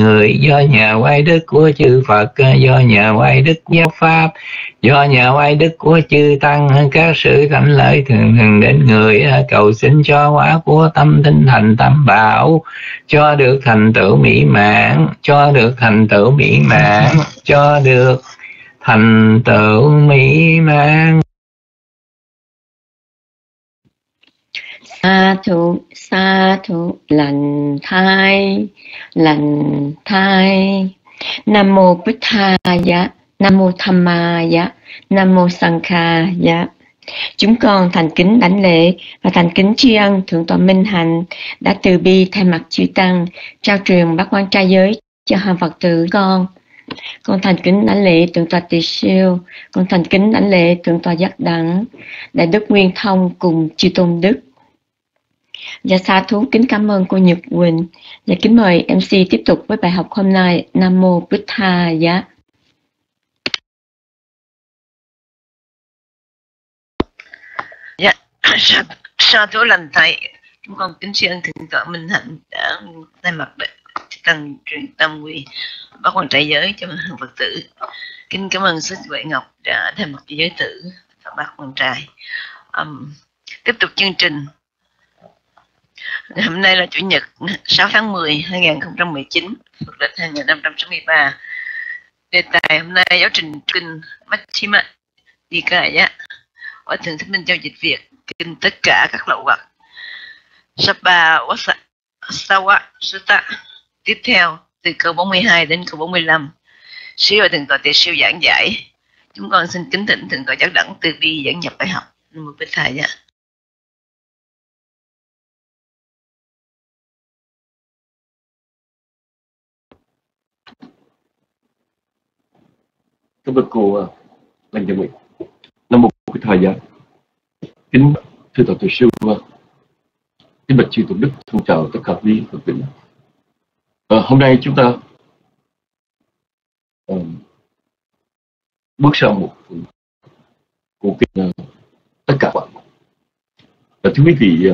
người, do nhờ oai đức của chư Phật, do nhờ oai đức của giáo pháp, do nhờ oai đức của chư tăng, các sự thánh lợi thường thường đến người, cầu xin cho quả của tâm tinh thành tam bảo, cho được thành tựu mỹ mãn, cho được thành tựu mỹ mãn, cho được thành tựu mỹ mãn. Sa thụ, lành thai. Nam mô Bụt Thaya, Nam mô Dhammaya, Nam mô Sanghaya. Chúng con thành kính đảnh lễ và thành kính tri ân Thượng tọa Minh Hạnh đã từ bi thay mặt chư tăng trao truyền bát quan trai giới cho hàng Phật tử con. Con thành kính đảnh lễ Thượng tọa Tỳ Siêu, con thành kính đảnh lễ Thượng tọa Giác Đẳng, Đại đức Nguyên Thông cùng chư tôn đức. Dạ sa thú kính cảm ơn cô Nhật Quỳnh. Dạ kính mời MC tiếp tục với bài học hôm nay. Nam mô Bụt Thaya. Dạ, sa thú lành thầy, chúng con kính tri ân Thượng tọa Minh Hạnh đã thay mặt tăng truyền tâm quy bát quan trai giới cho hàng Phật tử. Kính cảm ơn sư Huệ Ngọc đã thay mặt cho giới tử và bát quan trai. Tiếp tục chương trình. Hôm nay là Chủ nhật 6 tháng 10 2019, Phật lịch 2563. Đề tài hôm nay giáo trình kinh Majjhima Nikaya, Hòa thượng Thích Minh Châu dịch Việt, kinh tất cả các lậu hoặc Sabba Wasawa Sutta. Tiếp theo từ câu 42 đến câu 45, sư Hòa thượng tọa Tỳ Siêu giảng giải. Chúng con xin kính thỉnh Thượng tọa Giác Đẳng từ bi dẫn nhập bài học. Nam mô Bụt Thaya. Cảm ơn cô Lành Gia Mỹ. Nam mô Bụt Thaya. Kính thưa tọa Tỳ Siêu, kính bạch chư tôn đức, thân chào tất cả quý Phật tử. Hôm nay chúng ta bước sang một của kinh tất cả bạn. Thưa quý vị,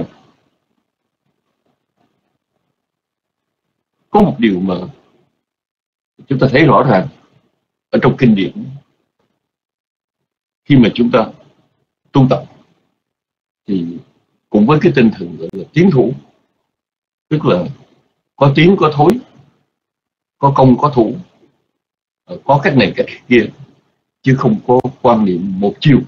có một điều mà chúng ta thấy rõ ràng ở trong kinh điển khi mà chúng ta tu tập, thì cùng với cái tinh thần gọi là tiến thủ, tức là có tiến có thối, có công có thủ, có cách này cách kia, chứ không có quan niệm một chiều.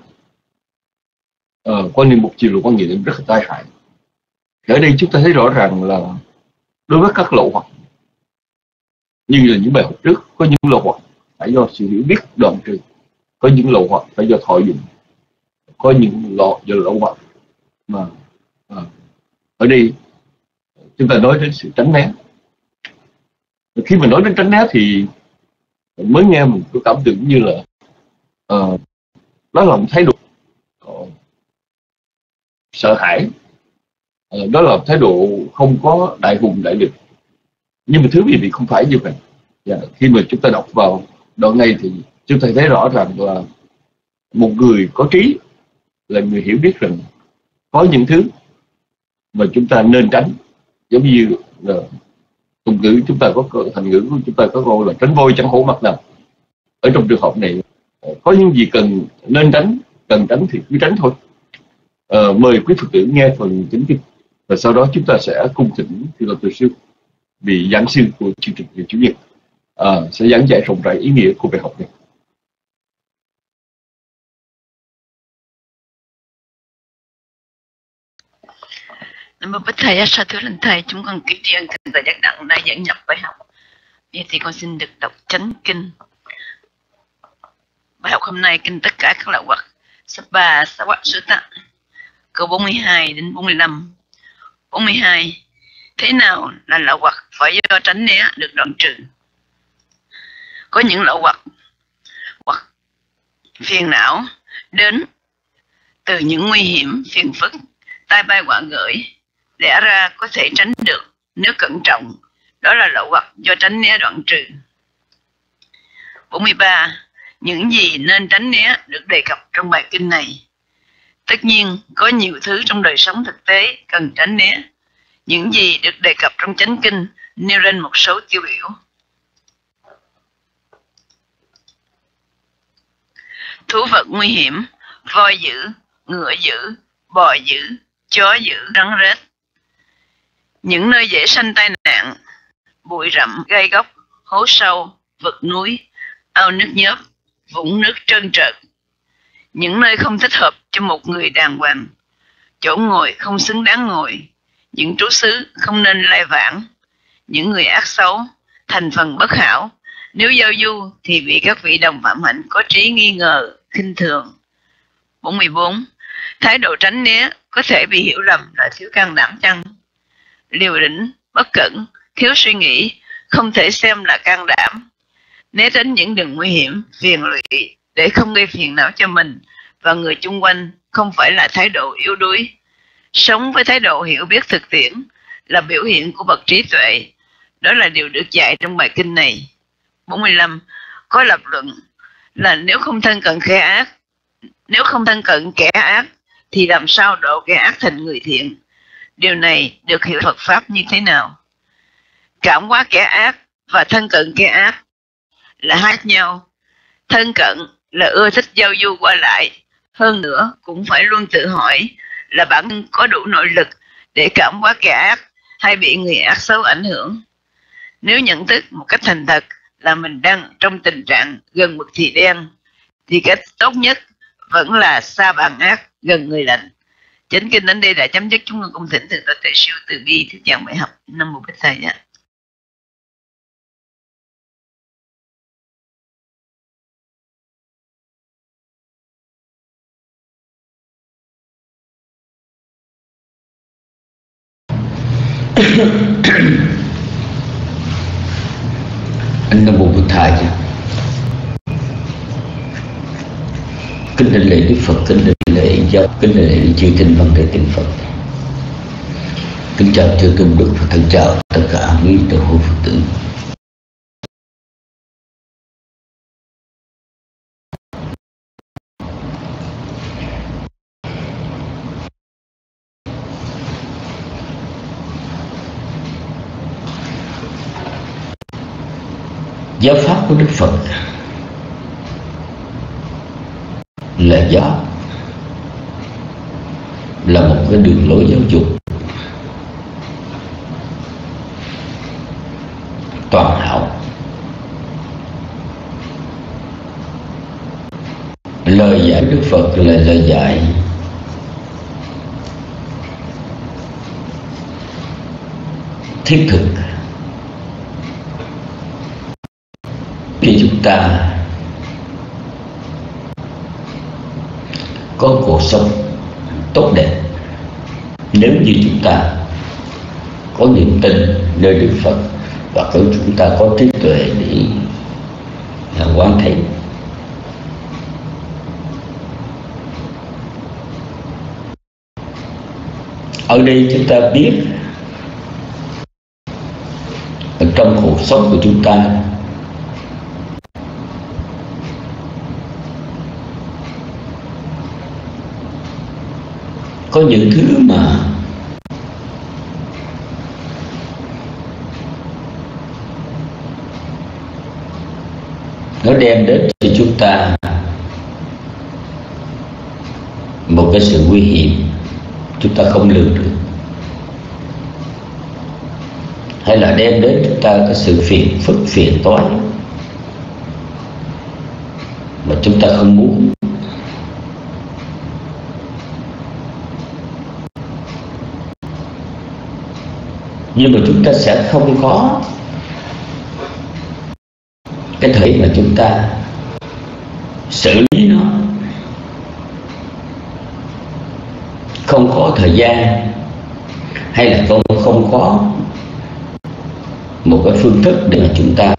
Quan niệm một chiều là quan niệm rất là tai hại. Ở đây chúng ta thấy rõ ràng là đối với các lậu hoặc, như là những bài học trước, có những lậu hoặc phải do sự hiểu biết đoạn trừ, có những lậu hoặc phải do thọ dụng, có những lậu hoặc mà ở đây chúng ta nói đến sự tránh né. Khi mà nói đến tránh né thì mới nghe mình có cảm tưởng như là đó là một thái độ sợ hãi, đó là một thái độ không có đại hùng đại lực. Nhưng mà thứ quý vị không phải như vậy. Khi mà chúng ta đọc vào đoạn này thì chúng ta thấy rõ ràng là một người có trí là người hiểu biết rằng có những thứ mà chúng ta nên tránh. Giống như là tục ngữ chúng ta có, thành ngữ của chúng ta có câu là tránh voi chẳng hổ mặt nào. Ở trong trường hợp này, có những gì nên tránh, cần tránh thì cứ tránh thôi. Mời quý Phật tử nghe phần chính kinh, và sau đó chúng ta sẽ cung thỉnh Thượng tọa Từ Siêu, vị giảng sư của chương trình ngày Chủ nhật, sẽ giảng giải rộng rãi ý nghĩa của bài học này. Nam mô Bụt Thầy, sa thưa lên thầy, chúng con kính tri ân Thượng tọa Giác Đẳng đã dẫn nhập bài học. Vậy thì con xin được đọc chánh kinh. Bài học hôm nay kinh tất cả các lậu hoặc Sabba Wasawa Sutta, câu 42 đến 45. 42. Thế nào là lậu hoặc phải do tránh né được đoạn trừ? Có những lậu hoặc phiền não đến từ những nguy hiểm, phiền phức, tai bay họa gởi, lẽ ra có thể tránh được nếu cẩn trọng. Đó là lậu hoặc do tránh né đoạn trừ. 43. Những gì nên tránh né được đề cập trong bài kinh này. Tất nhiên, có nhiều thứ trong đời sống thực tế cần tránh né. Những gì được đề cập trong chánh kinh nêu lên một số tiêu biểu. thú vật nguy hiểm, voi dữ, ngựa dữ, bò dữ, chó dữ, rắn rết. Những nơi dễ sanh tai nạn, bụi rậm, gai góc, hố sâu, vực núi, ao nước nhớp, vũng nước trơn trượt. Những nơi không thích hợp cho một người đàng hoàng, chỗ ngồi không xứng đáng ngồi, những trú xứ không nên lai vãng, những người ác xấu, thành phần bất hảo, nếu giao du thì bị các vị đồng phạm hạnh có trí nghi ngờ, khinh thường. 44. Thái độ tránh né có thể bị hiểu lầm là thiếu can đảm chăng? Liều lĩnh, bất cẩn, thiếu suy nghĩ không thể xem là can đảm. Né tránh những đường nguy hiểm, phiền lụy để không gây phiền não cho mình và người chung quanh không phải là thái độ yếu đuối. Sống với thái độ hiểu biết thực tiễn là biểu hiện của bậc trí tuệ. Đó là điều được dạy trong bài kinh này. 45. Có lập luận là nếu không thân cận kẻ ác thì làm sao độ kẻ ác thành người thiện? Điều này được hiểu Phật Pháp như thế nào? Cảm hóa kẻ ác và thân cận kẻ ác là hai nhau. Thân cận là ưa thích giao du qua lại, hơn nữa cũng phải luôn tự hỏi là bản thân có đủ nội lực để cảm hóa kẻ ác hay bị người ác xấu ảnh hưởng. Nếu nhận thức một cách thành thật là mình đang trong tình trạng gần mực thì đen, thì cách tốt nhất vẫn là xa bạn ác, gần người lành. Chánh kinh đến đây đã chấm dứt. Chúng con cùng thỉnh từ Tổ Tể Siêu từ bi thuyết giảng bài học. Nam Mô Bích Thầy nhé. Nam Mô Bích Thầy. Kính đảnh lễ Đức Phật, kính đảnh lễ giáo, kính đảnh lễ chư tinh văn đệ tinh Phật. Kính chào chư tôn đức và thân chào tất cả quý đạo hữu Phật tử. Giáo pháp của Đức Phật là giáo, là một cái đường lối giáo dục toàn hảo. Lời dạy Đức Phật là lời dạy thiết thực khi chúng ta có cuộc sống tốt đẹp. Nếu như chúng ta có niềm tin nơi Đức Phật và chúng ta có trí tuệ để quán thấy. Ở đây chúng ta biết ở trong cuộc sống của chúng ta có những thứ mà nó đem đến cho chúng ta một cái sự nguy hiểm chúng ta không lường được, hay là đem đến chúng ta cái sự phiền phức phiền toái mà chúng ta không muốn. Nhưng mà chúng ta sẽ không có cái thời mà chúng ta xử lý nó, không có thời gian, hay là không có một cái phương thức để mà chúng ta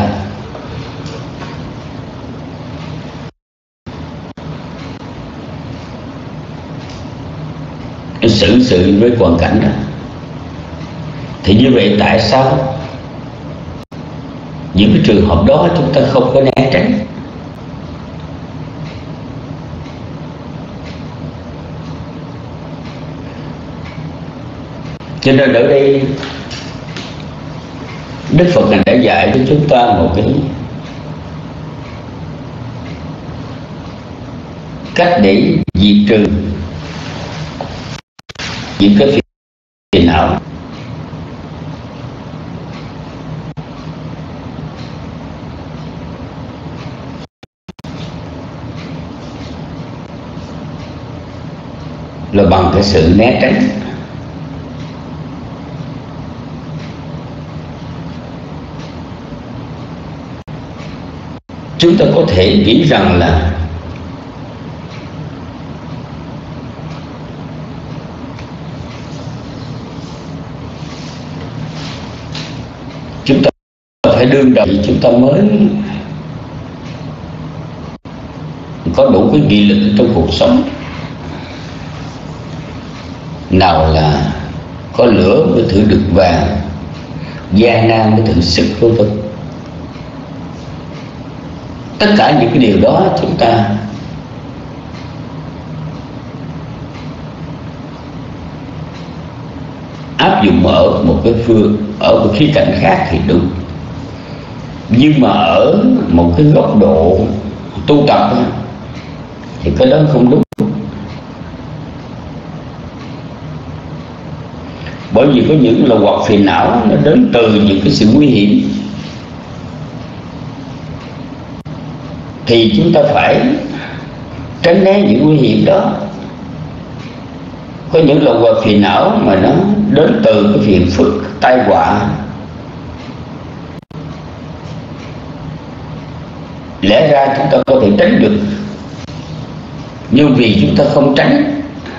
xử sự với hoàn cảnh đó. Thì như vậy tại sao những cái trường hợp đó chúng ta không có né tránh? Cho nên ở đây Đức Phật này đã dạy cho chúng ta một cái cách để diệt trừ những cái phiền não. Là bằng cái sự né tránh. Chúng ta có thể nghĩ rằng là chúng ta phải đương đầu, chúng ta mới có đủ cái nghị lực trong cuộc sống. Nào là có lửa mới thử được vàng, gian nan mới thử sức, vân vân. Tất cả những cái điều đó chúng ta áp dụng ở một cái ở một khía cạnh khác thì đúng, nhưng mà ở một cái góc độ tu tập thì cái đó không đúng. Bởi vì có những lậu hoặc phiền não nó đến từ những cái sự nguy hiểm, thì chúng ta phải tránh né những nguy hiểm đó. Có những lậu hoặc phiền não mà nó đến từ cái phiền phức, tai họa, lẽ ra chúng ta có thể tránh được, nhưng vì chúng ta không tránh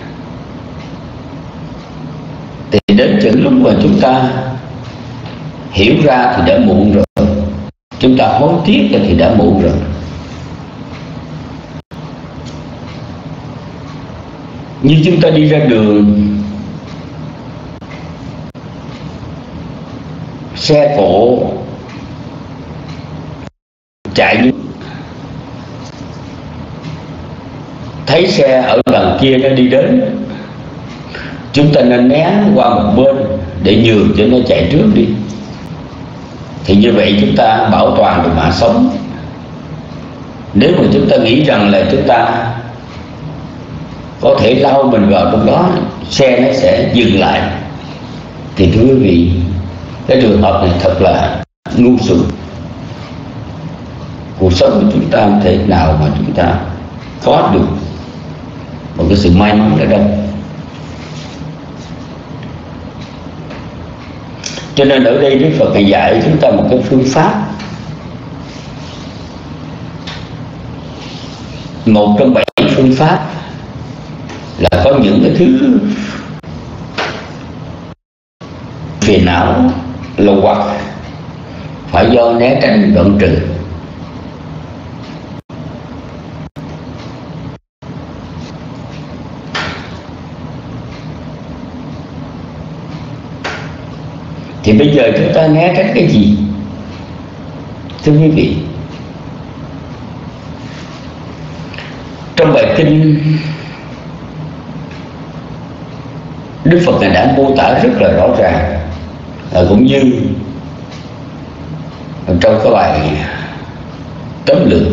thì đến chừng lúc mà chúng ta hiểu ra thì đã muộn rồi, chúng ta hối tiếc thì đã muộn rồi. Như chúng ta đi ra đường, xe cộ chạy đi, thấy xe ở đằng kia nó đi đến, chúng ta nên né qua một bên để nhường cho nó chạy trước đi. Thì như vậy chúng ta bảo toàn được mạng sống. Nếu mà chúng ta nghĩ rằng là chúng ta có thể lao mình vào trong đó, xe nó sẽ dừng lại, thì thưa quý vị, cái trường hợp này thật là ngu xuẩn. Cuộc sống của chúng ta không thể nào mà chúng ta có được một cái sự may mắn ở đâu. Cho nên ở đây Đức Phật dạy chúng ta một cái phương pháp, một trong 7 phương pháp, là có những cái thứ phiền não, lậu hoặc phải do né tránh đoạn trừ. Thì bây giờ chúng ta né tránh cái gì? Thưa quý vị, trong bài kinh Đức Phật đã mô tả rất là rõ ràng, cũng như trong cái bài tóm lược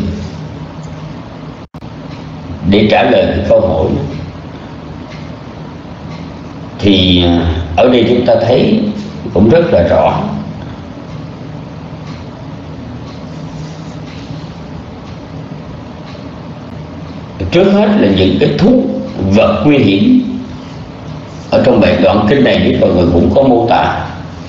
để trả lời cái câu hỏi. Thì ở đây chúng ta thấy cũng rất là rõ. Trước hết là những cái thú vật nguy hiểm. Ở trong bài đoạn kinh này thì mọi người cũng có mô tả.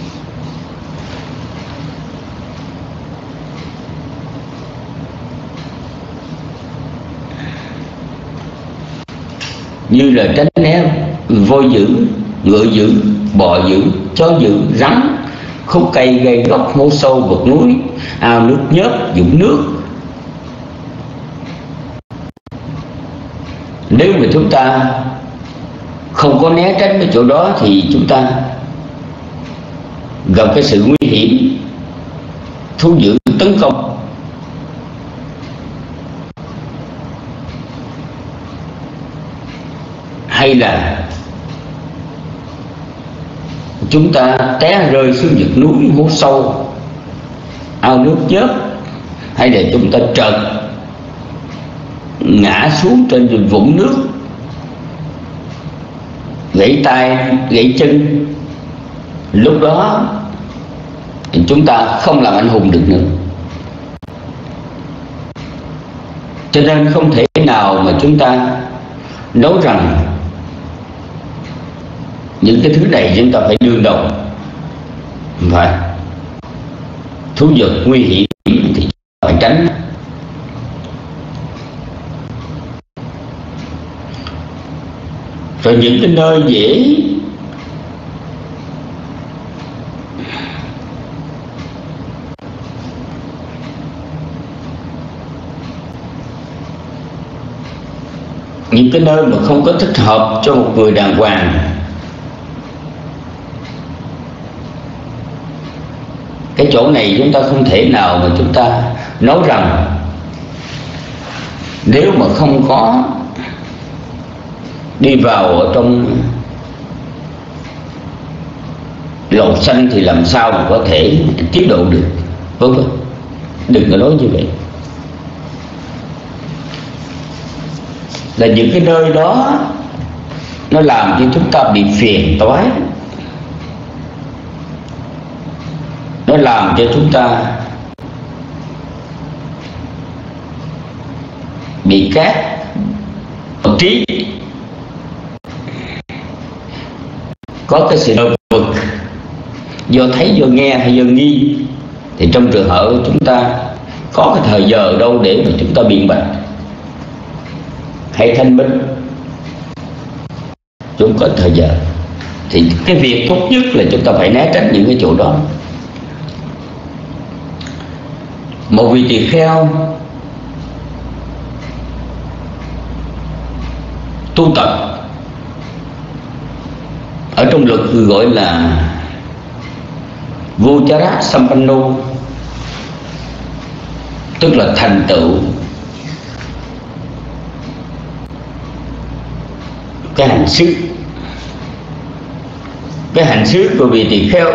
Như là tránh né voi dữ, ngựa dữ, bò dữ, chó dữ, rắn, khúc cây gây gốc, hố sâu, vực núi, ao nước nhớt, dũng nước. Nếu mà chúng ta không có né tránh cái chỗ đó thì chúng ta gặp cái sự nguy hiểm, thú dữ tấn công. Hay là chúng ta té rơi xuống vực núi, hố sâu, ao nước nhớt, hay là chúng ta trật ngã xuống trên vũng nước, gãy tay gãy chân, lúc đó thì chúng ta không làm anh hùng được nữa. Cho nên không thể nào mà chúng ta nói rằng những cái thứ này chúng ta phải đương đầu. Phải thú vật nguy hiểm thì phải tránh. Rồi những cái nơi dễ những cái nơi mà không có thích hợp cho một người đàng hoàng, cái chỗ này chúng ta không thể nào mà chúng ta nói rằng nếu mà không có đi vào ở trong lầu xanh thì làm sao mà có thể tiết độ được. Vâng vâng, đừng có nói như vậy. Là những cái nơi đó nó làm cho chúng ta bị phiền toái, nó làm cho chúng ta bị cát trí, có cái sự đau vực do thấy, do nghe hay do nghi. Thì trong trường hợp chúng ta có cái thời giờ đâu để mà chúng ta biện bạch hay thanh minh, chúng có thời giờ, thì cái việc tốt nhất là chúng ta phải né tránh những cái chỗ đó. Một vị tỳ kheo tu tập ở trong luật gọi là Vuchara Sampanno, tức là thành tựu cái hành xứ. Cái hành xứ của vị tỳ kheo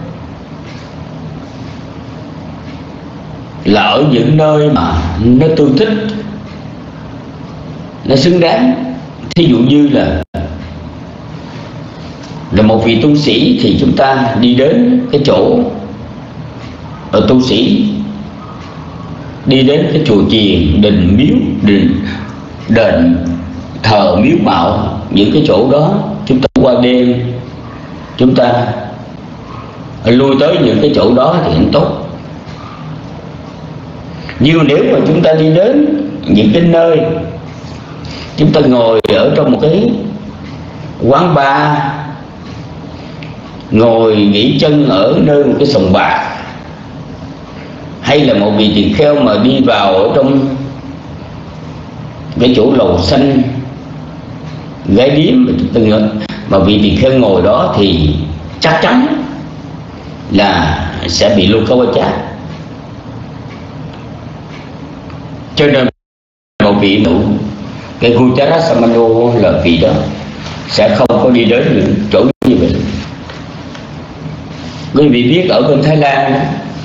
là ở những nơi mà nó tương thích, nó xứng đáng. Thí dụ như là một vị tu sĩ thì chúng ta đi đến cái chỗ ở tu sĩ, đi đến cái chùa chiền, đình miếu, đền thờ miếu mạo, những cái chỗ đó chúng ta qua đêm, chúng ta lui tới những cái chỗ đó thì cũng tốt. Nhưng nếu mà chúng ta đi đến những cái nơi, chúng ta ngồi ở trong một cái quán bar, ngồi nghỉ chân ở nơi một cái sòng bạc, hay là một vị tỳ kheo mà đi vào ở trong cái chỗ lầu xanh gái điếm mà vị tỳ kheo ngồi đó thì chắc chắn là sẽ bị lưu câu chát. Cho nên một vị đủ cái Vuchara Sampanno là vị đó sẽ không có đi đến những chỗ như vậy. Quý vị biết ở bên Thái Lan,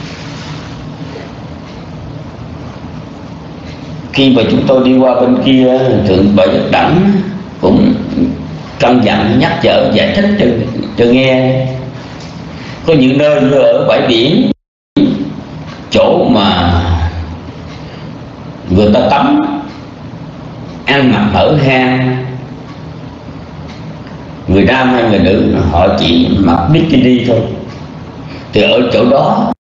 khi mà chúng tôi đi qua bên kia, Thượng Tọa Nhất Đẳng cũng căn dặn nhắc nhở giải thích cho nghe. Có những nơi như ở bãi biển, chỗ mà người ta tắm, ăn mặc hở hang, người nam hay người nữ họ chỉ mặc bikini thôi, thì ở chỗ đó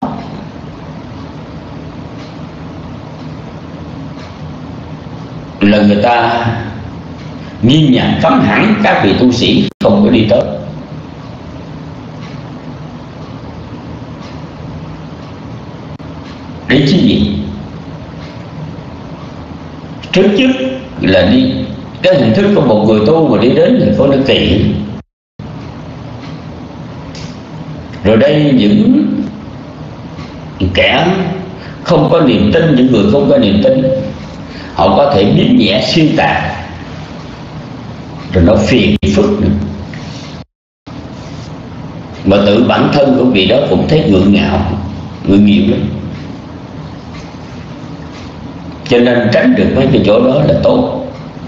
là người ta nghiêm nhặt cấm hẳn các vị tu sĩ không có đi tới. Để chứ gì? Trước là đi cái hình thức của một người tu mà đi đến thì có nó kỵ. Rồi đây những kẻ không có niềm tin, những người không có niềm tin, họ có thể biết nhẹ xuyên tạc, rồi nó phiền phức nữa. Mà tự bản thân của vị đó cũng thấy ngượng ngạo, ngượng nghịu lắm. Cho nên tránh được mấy cái chỗ đó là tốt.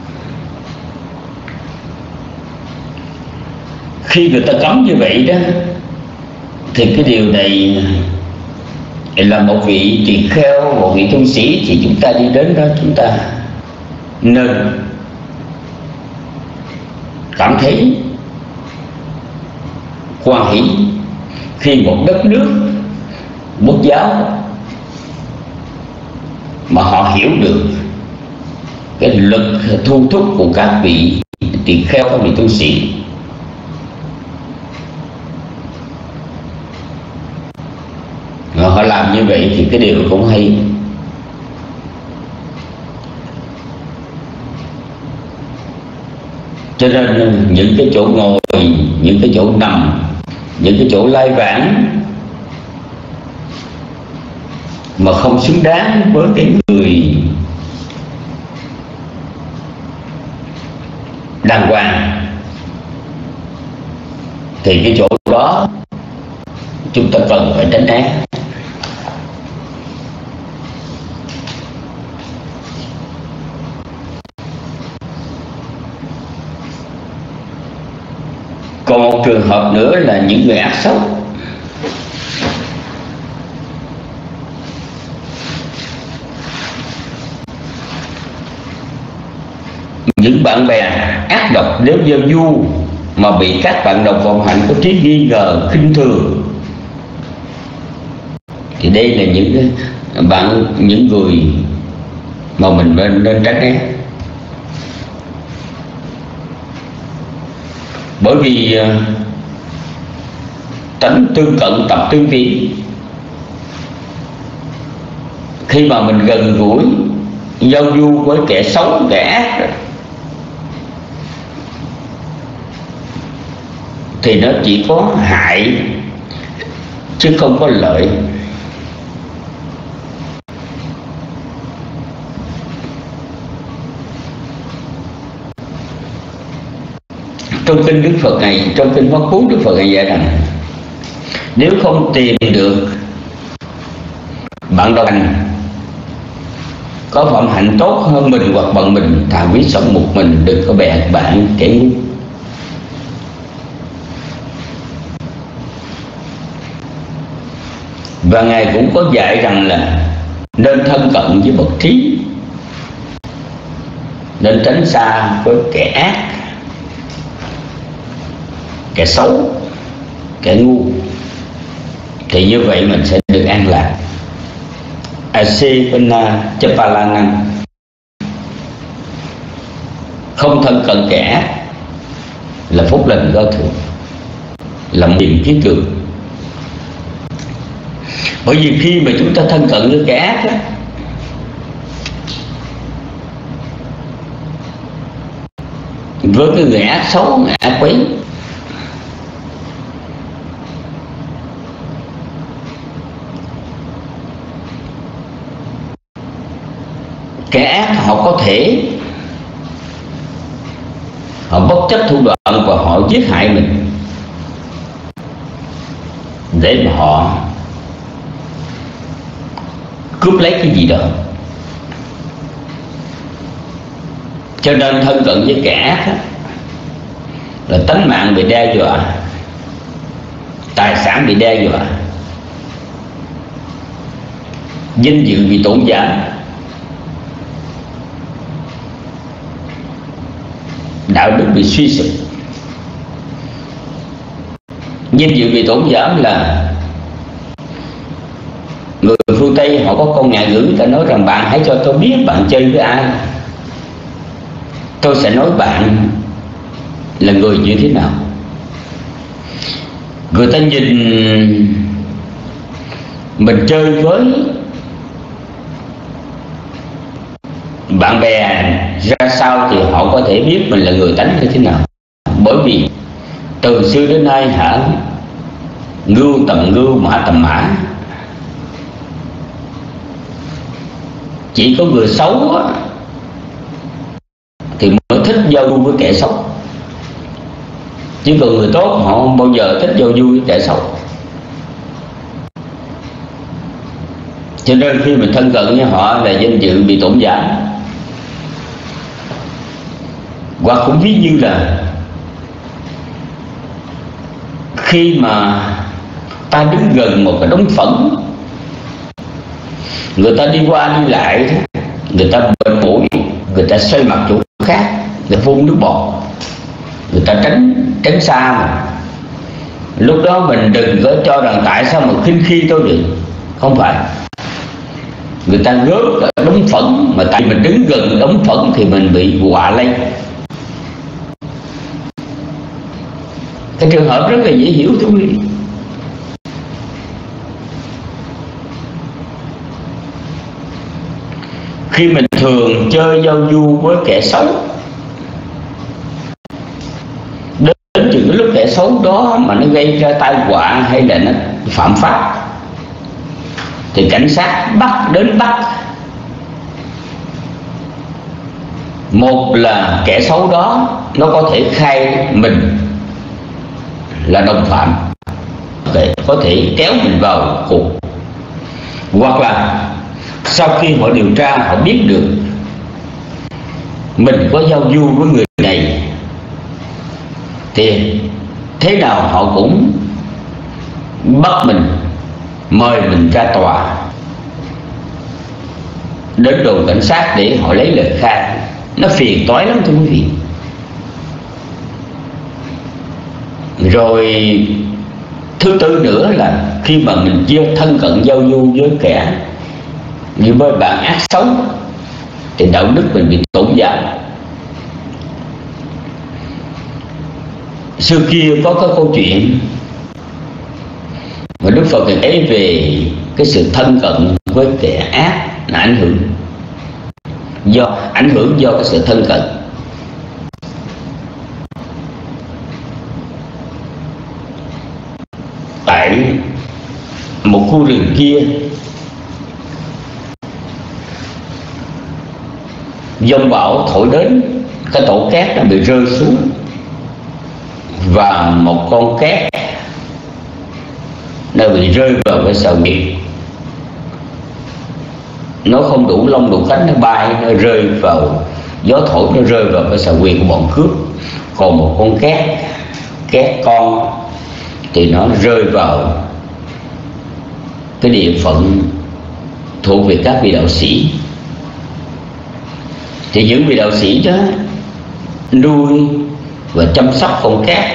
Khi người ta cấm như vậy đó thì cái điều này là một vị tỳ kheo, một vị tu sĩ, thì chúng ta đi đến đó chúng ta nên cảm thấy hoan hỷ khi một đất nước quốc giáo mà họ hiểu được cái lực thu thúc của các vị tỳ kheo, các vị tu sĩ. Và họ làm như vậy thì cái điều cũng hay. Cho nên những cái chỗ ngồi, những cái chỗ nằm, những cái chỗ lai vãng mà không xứng đáng với cái người đàng hoàng thì cái chỗ đó chúng ta cần phải tránh né. Còn một trường hợp nữa là những người ác xấu. Những bạn bè ác độc nếu giao du mà bị các bạn đồng vọng hạnh có trí nghi ngờ, khinh thường, thì đây là những người mà mình nên tránh né. Bởi vì tánh tương cận tập tương vi. Khi mà mình gần gũi giao du với kẻ xấu, kẻ ác thì nó chỉ có hại chứ không có lợi. Trong kinh Đức Phật này, trong kinh Pháp Cú, Đức Phật này dạy rằng nếu không tìm được bạn đồng hành có phẩm hạnh tốt hơn mình hoặc bằng mình, thà quý sống một mình, đừng có bè bạn kẻ ngu. Và Ngài cũng có dạy rằng là nên thân cận với bậc trí, nên tránh xa với kẻ ác, kẻ xấu, kẻ ngu, thì như vậy mình sẽ được an lạc. Asepana Chapalanang, không thân cận kẻ ác là phúc lành có thượng, là niềm kiết cường. Bởi vì khi mà chúng ta thân cận với kẻ ác đó, với cái người ác xấu, người ác quấy, kẻ ác họ có thể họ bất chấp thủ đoạn và họ giết hại mình để mà họ cướp lấy cái gì đó. Cho nên thân cận với kẻ ác đó, là tánh mạng bị đe dọa, tài sản bị đe dọa, danh dự bị tổn giảm, đạo đức bị suy sụp. Danh dự bị tổn giảm là người phương Tây họ có câu ngạn ngữ, người ta nói rằng bạn hãy cho tôi biết bạn chơi với ai, tôi sẽ nói bạn là người như thế nào. Người ta nhìn mình chơi với bạn bè ra sao thì họ có thể biết mình là người tánh như thế nào. Bởi vì từ xưa đến nay ngưu tầm ngưu, mã tầm mã, chỉ có người xấu thì mới thích giao du với kẻ xấu, chứ còn người tốt họ không bao giờ thích giao du với kẻ xấu. Cho nên khi mình thân cận với họ là danh dự bị tổn giảm. Hoặc cũng ví như là khi mà ta đứng gần một cái đống phẫn, người ta đi qua đi lại, người ta bệnh mũi, người ta xoay mặt chỗ khác, người ta phun nước bọt, người ta tránh xa mà. Lúc đó mình đừng có cho rằng tại sao mà khinh khi tôi được. Không phải. Người ta gớt cái đống phẫn, mà tại mình đứng gần đống phẫn thì mình bị họa lây. Cái trường hợp rất là dễ hiểu thưa quý vị. Khi mình thường chơi giao du với kẻ xấu, đến chừng cái lúc kẻ xấu đó mà nó gây ra tai họa hay là nó phạm pháp, thì cảnh sát bắt. Một là kẻ xấu đó nó có thể khai mình là đồng phạm, có thể kéo mình vào cuộc. Hoặc là sau khi họ điều tra, họ biết được mình có giao du với người này, thì thế nào họ cũng bắt mình, mời mình ra tòa, đến đồn cảnh sát để họ lấy lời khai. Nó phiền toái lắm thưa quý vị. Rồi thứ tư nữa là khi mà mình chưa thân cận giao du với kẻ như với bạn ác xấu, thì đạo đức mình bị tổn giảm. Xưa kia có cái câu chuyện mà Đức Phật kể về cái sự thân cận với kẻ ác là ảnh hưởng do cái sự thân cận. Tại một khu rừng kia, giông bão thổi đến, cái tổ cát nó bị rơi xuống, và một con cát nó bị rơi vào cái sào huyệt. Nó không đủ lông đủ cánh, nó bay, nó rơi vào gió thổi, nó rơi vào cái sào huyệt của bọn cướp. Còn một con cát con thì nó rơi vào cái địa phận thuộc về các vị đạo sĩ. Thì những vị đạo sĩ đó nuôi và chăm sóc con cát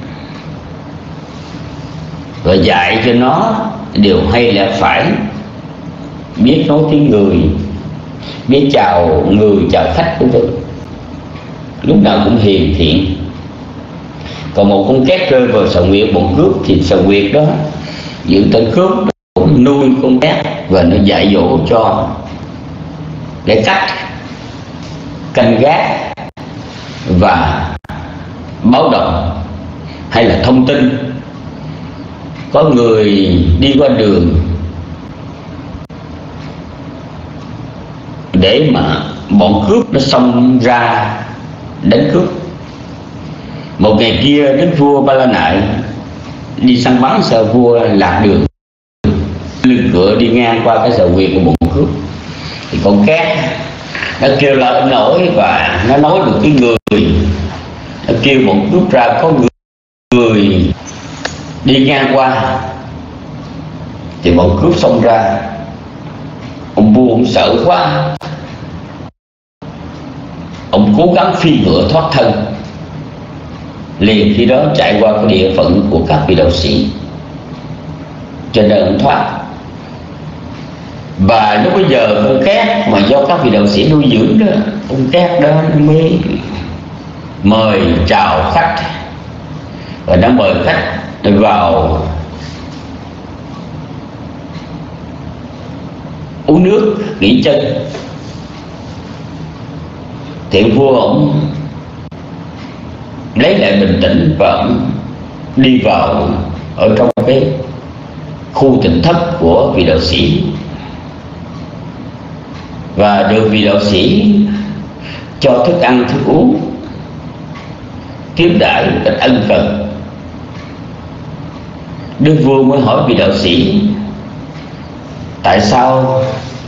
và dạy cho nó điều hay lẽ phải, biết nói tiếng người, biết chào người chào khách của tôi, lúc nào cũng hiền thiện. Còn một con cát rơi vào sào huyệt bọn cướp thì sào huyệt đó những tên cướp cũng nuôi con cát và nó dạy dỗ cho để cách canh gác và báo động, hay là thông tin có người đi qua đường để mà bọn cướp nó xông ra đánh cướp. Một ngày kia Đức vua Ba La Nại đi săn bắn, sợ vua lạc đường, lưng ngựa đi ngang qua cái sào huyệt của bọn cướp, thì con cát nó kêu là nổi và nó nói được cái người. Nó kêu bọn cướp ra, có người đi ngang qua, thì bọn cướp xông ra. Ông vua ông sợ quá, ông cố gắng phi ngựa thoát thân. Liền khi đó chạy qua cái địa phận của các vị đạo sĩ, cho nên ông thoát. Và lúc bây giờ con cát mà do các vị đạo sĩ nuôi dưỡng đó, con cát đó nó mới mời chào khách, và nó mời khách vào uống nước, nghỉ chân. Thì vua ông lấy lại bình tĩnh và ông đi vào ở trong cái khu tịnh thất của vị đạo sĩ, và được vị đạo sĩ cho thức ăn thức uống, tiếp đãi một cách ân cần. Đức vua mới hỏi vị đạo sĩ tại sao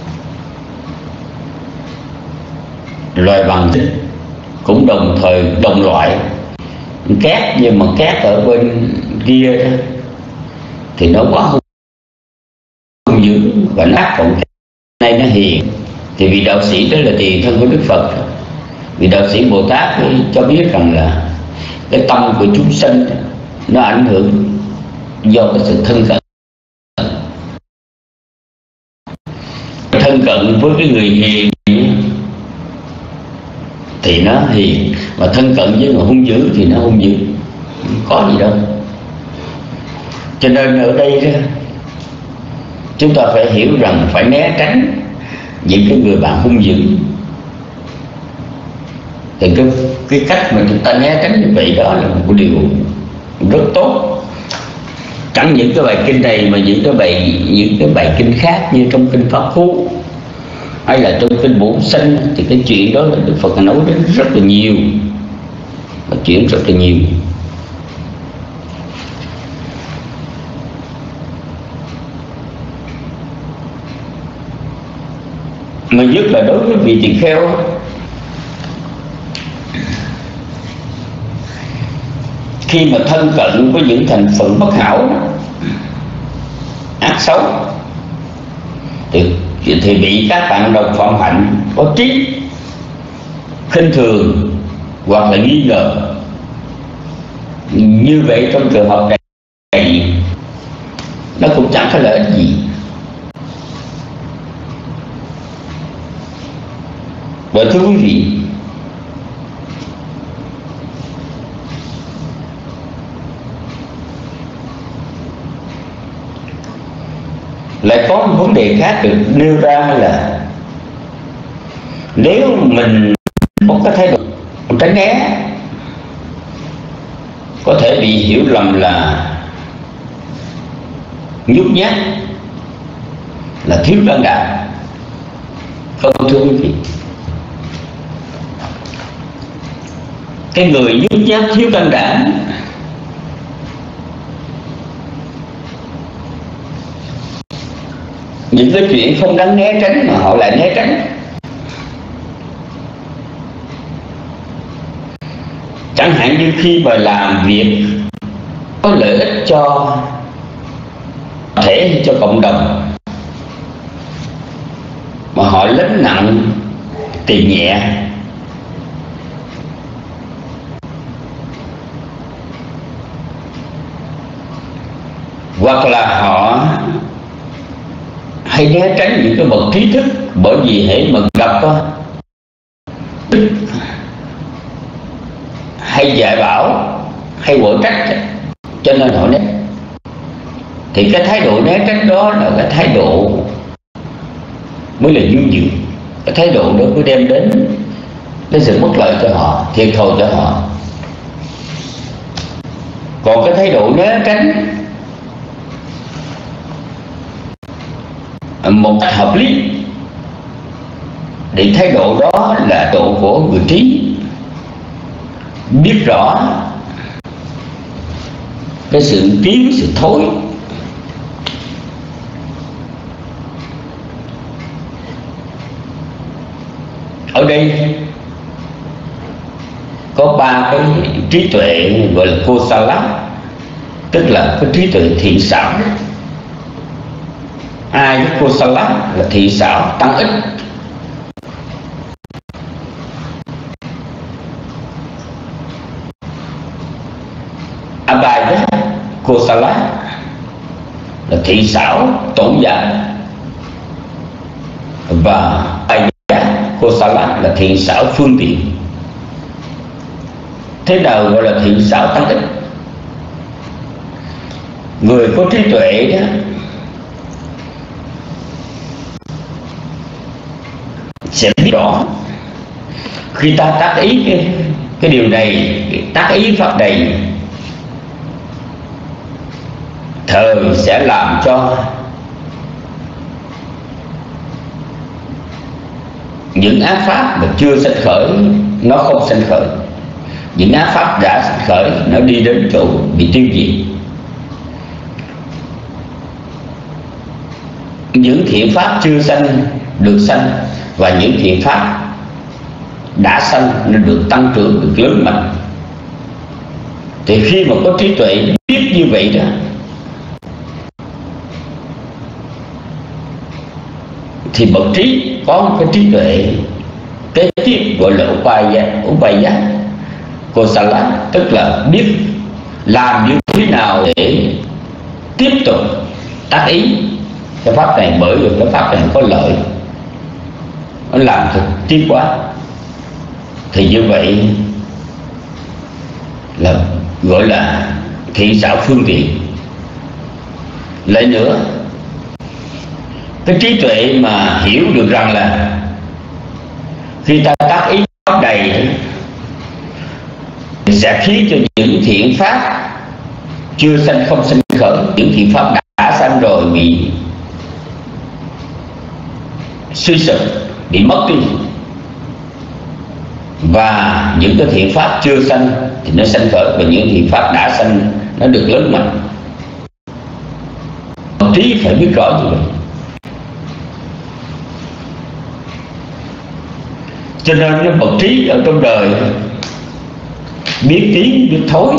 loài bằng cũng đồng thời đồng loại cát, nhưng mà cát ở bên kia đó, thì nó quá hung dữ và nát, còn này nó hiền. Thì vị đạo sĩ đó là tiền thân của Đức Phật. Vị đạo sĩ Bồ Tát cho biết rằng là cái tâm của chúng sinh nó ảnh hưởng do cái sự thân cận với cái người hiền thì nó hiền, mà thân cận với người hung dữ thì nó hung dữ, không có gì đâu. Cho nên ở đây đó, chúng ta phải hiểu rằng phải né tránh những cái người bạn hung dữ. Thì cái cách mà chúng ta né tránh như vậy đó là một điều rất tốt. Chẳng những cái bài kinh này mà những cái bài kinh khác như trong kinh Pháp Cú hay là trong kinh Bổn Sinh, thì cái chuyện đó là Đức Phật nói đến rất là nhiều, và chuyện rất là nhiều. Mà nhất là đối với vị tỳ kheo, khi mà thân cận với những thành phần bất hảo, ác xấu, thì bị các bạn đồng phạm hạnh có trí khinh thường hoặc là nghi ngờ. Như vậy trong trường hợp này nó cũng chẳng có lợi ích gì. Và thưa quý vị, lại có một vấn đề khác được nêu ra là nếu mình có cái thái độ tránh né, có thể bị hiểu lầm là nhút nhát, là thiếu can đảm. Không, thưa quý vị, cái người nhút nhát thiếu can đảm những cái chuyện không đáng né tránh mà họ lại né tránh. Chẳng hạn như khi mà làm việc có lợi ích cho thể, cho cộng đồng, mà họ lấn nặng tiền nhẹ, hoặc là họ hay né tránh những cái bậc trí thức, bởi vì hễ mà gặp hay dạy bảo hay quở trách, cho nên họ né. Thì cái thái độ né tránh đó là cái thái độ mới là dư dự. Cái thái độ đó mới đem đến cái sự bất lợi cho họ, thiệt thòi cho họ. Còn cái thái độ né tránh một cách hợp lý, thì thái độ đó là độ của người trí, biết rõ cái sự tiến sự thối. Ở đây có ba cái trí tuệ gọi là Kosala, tức là cái trí tuệ thiện xảo. Ai với Kosala là thiện xảo tăng ích. Bài đó Kosala là thiện xảo tổn giảm, và bài Kosala là thiện xảo phương tiện. Thế nào gọi là thiện xảo tăng ích? Người có trí tuệ đó sẽ biết rõ khi ta tác ý cái điều này, tác ý pháp này, thời sẽ làm cho những ác pháp mà chưa sanh khởi nó không sanh khởi, những ác pháp đã sanh khởi nó đi đến chỗ bị tiêu diệt. những thiện pháp chưa sanh được sanh, và những thiện pháp đã sanh nên được tăng trưởng, được lớn mạnh. Thì khi mà có trí tuệ biết như vậy đó, thì bậc trí có một cái trí tuệ kế tiếp gọi là Upaya Kosala, tức là biết làm như thế nào để tiếp tục tác ý cái pháp này, bởi vì cái pháp này có lợi, nó làm thực tiến hóa. Thì như vậy là gọi là thị xảo phương tiện. Lại nữa, cái trí tuệ mà hiểu được rằng là khi ta tác ý pháp này thì sẽ khiến cho những thiện pháp chưa sanh không sinh khởi, những thiện pháp đã sanh rồi bị suy sụp, bị mất đi, và những cái thiện pháp chưa sanh thì nó sanh khởi, và những thiện pháp đã sanh nó được lớn mạnh. Trí phải biết rõ như vậy. Cho nên cái bậc trí ở trong đời biết tiến biết thối,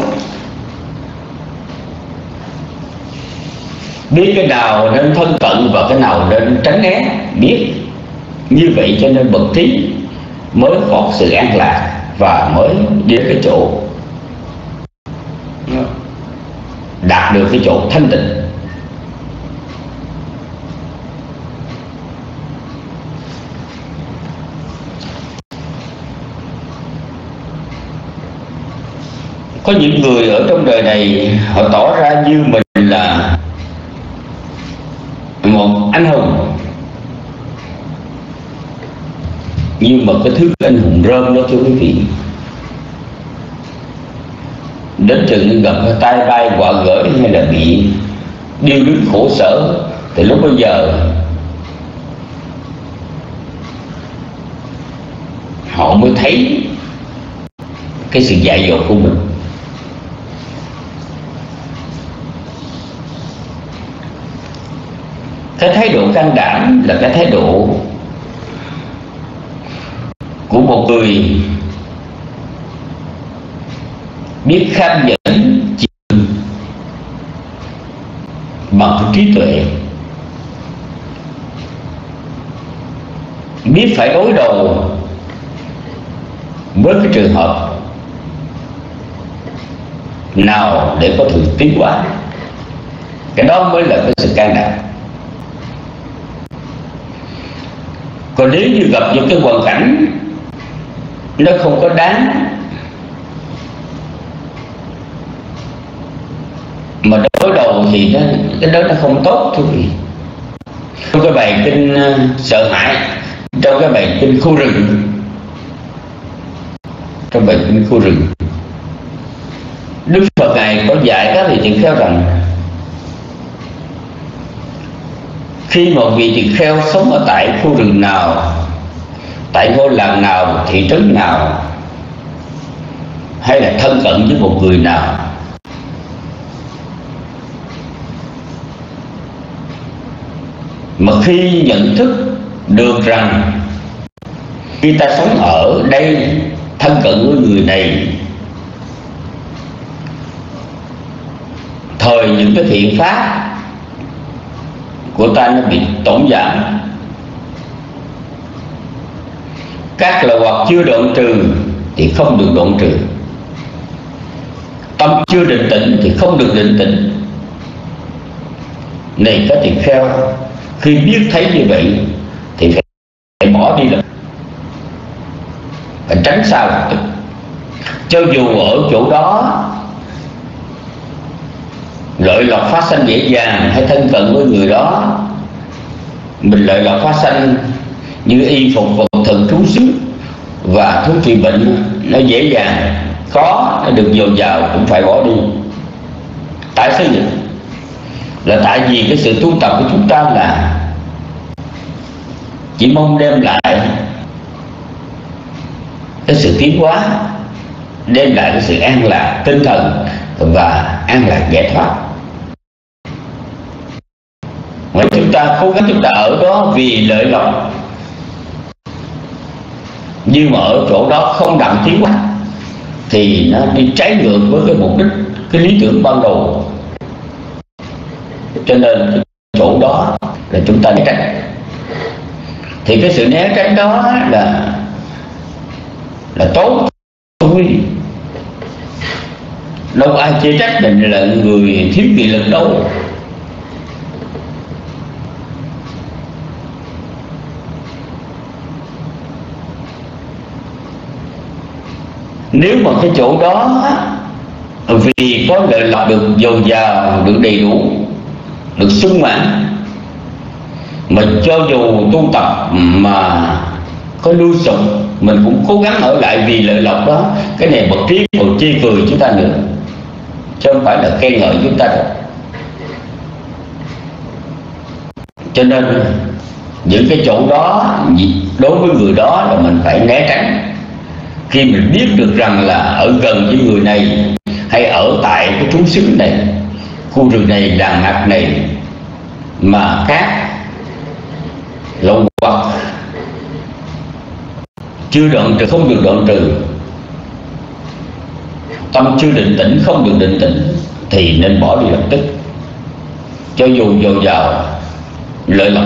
biết cái nào nên thân cận và cái nào nên tránh né, biết như vậy cho nên bậc trí mới có sự an lạc và mới đến cái chỗ đạt được cái chỗ thanh tịnh. Có những người ở trong đời này họ tỏ ra như mình là một anh hùng, nhưng mà cái thứ anh hùng rơm đó thưa quý vị, đến chừng gặp tai bay quạ gởi hay là bị điêu đứng khổ sở, thì lúc bây giờ họ mới thấy cái sự dại dột của mình. Cái thái độ can đảm là cái thái độ của một người biết kham nhẫn bằng trí tuệ, biết phải đối đầu với cái trường hợp nào để có thể tiến hóa. Cái đó mới là cái sự can đảm. Còn nếu như gặp những cái hoàn cảnh nó không có đáng mà đối đầu thì cái đó nó không tốt thưa quý vị. Trong cái bài kinh sợ hãi, trong cái bài kinh khu rừng, trong bài kinh khu rừng, Đức Phật Ngài có dạy các vị tỳ kheo rằng khi một vị tỳ kheo sống ở tại khu rừng nào, tại ngôi làng nào, thị trấn nào, hay là thân cận với một người nào, mà khi nhận thức được rằng khi ta sống ở đây, thân cận với người này, thời những cái thiện pháp của ta nó bị tổn giảm, các loại hoặc chưa đoạn trừ thì không được đoạn trừ, tâm chưa định tĩnh thì không được định tĩnh. Này các tỳ kheo, khi biết thấy như vậy thì phải bỏ đi, phải tránh xa lập tức. Cho dù ở chỗ đó lợi lộc phát sanh dễ dàng, hay thân cận với người đó mình lợi lộc phát sanh như y phục vật thực trú xứ và thuốc trị bệnh nó dễ dàng có, nó được dồi dào, cũng phải bỏ đi. Tại sao vậy? Là tại vì cái sự tu tập của chúng ta là chỉ mong đem lại cái sự tiến hóa, đem lại cái sự an lạc tinh thần và an lạc giải thoát. mà chúng ta cố gắng chúng ta ở đó vì lợi lộc, nhưng mà ở chỗ đó không đặng tiến hóa thì nó đi trái ngược với cái mục đích, cái lý tưởng ban đầu. Cho nên cái chỗ đó là chúng ta né tránh. Thì cái sự né tránh đó là tốt thôi, đâu ai chê trách mình là người thiếu nghị lực đâu. Nếu mà cái chỗ đó vì có lợi lộc được dồi dào, được đầy đủ, được sung mãn, mà cho dù tu tập mà có lưu sụp, mình cũng cố gắng ở lại vì lợi lộc đó, cái này bậc trí còn chê cười chúng ta nữa, chứ không phải là khen ngợi chúng ta đâu. Cho nên những cái chỗ đó đối với người đó là mình phải né tránh. Khi mình biết được rằng là ở gần với người này, hay ở tại cái trú xứ này, khu rừng này, làng mạc này, mà các lậu hoặc chưa đoạn trừ, không được đoạn trừ, tâm chưa định tĩnh, không được định tĩnh, thì nên bỏ đi lập tức. Cho dù dồi dào lợi lộc,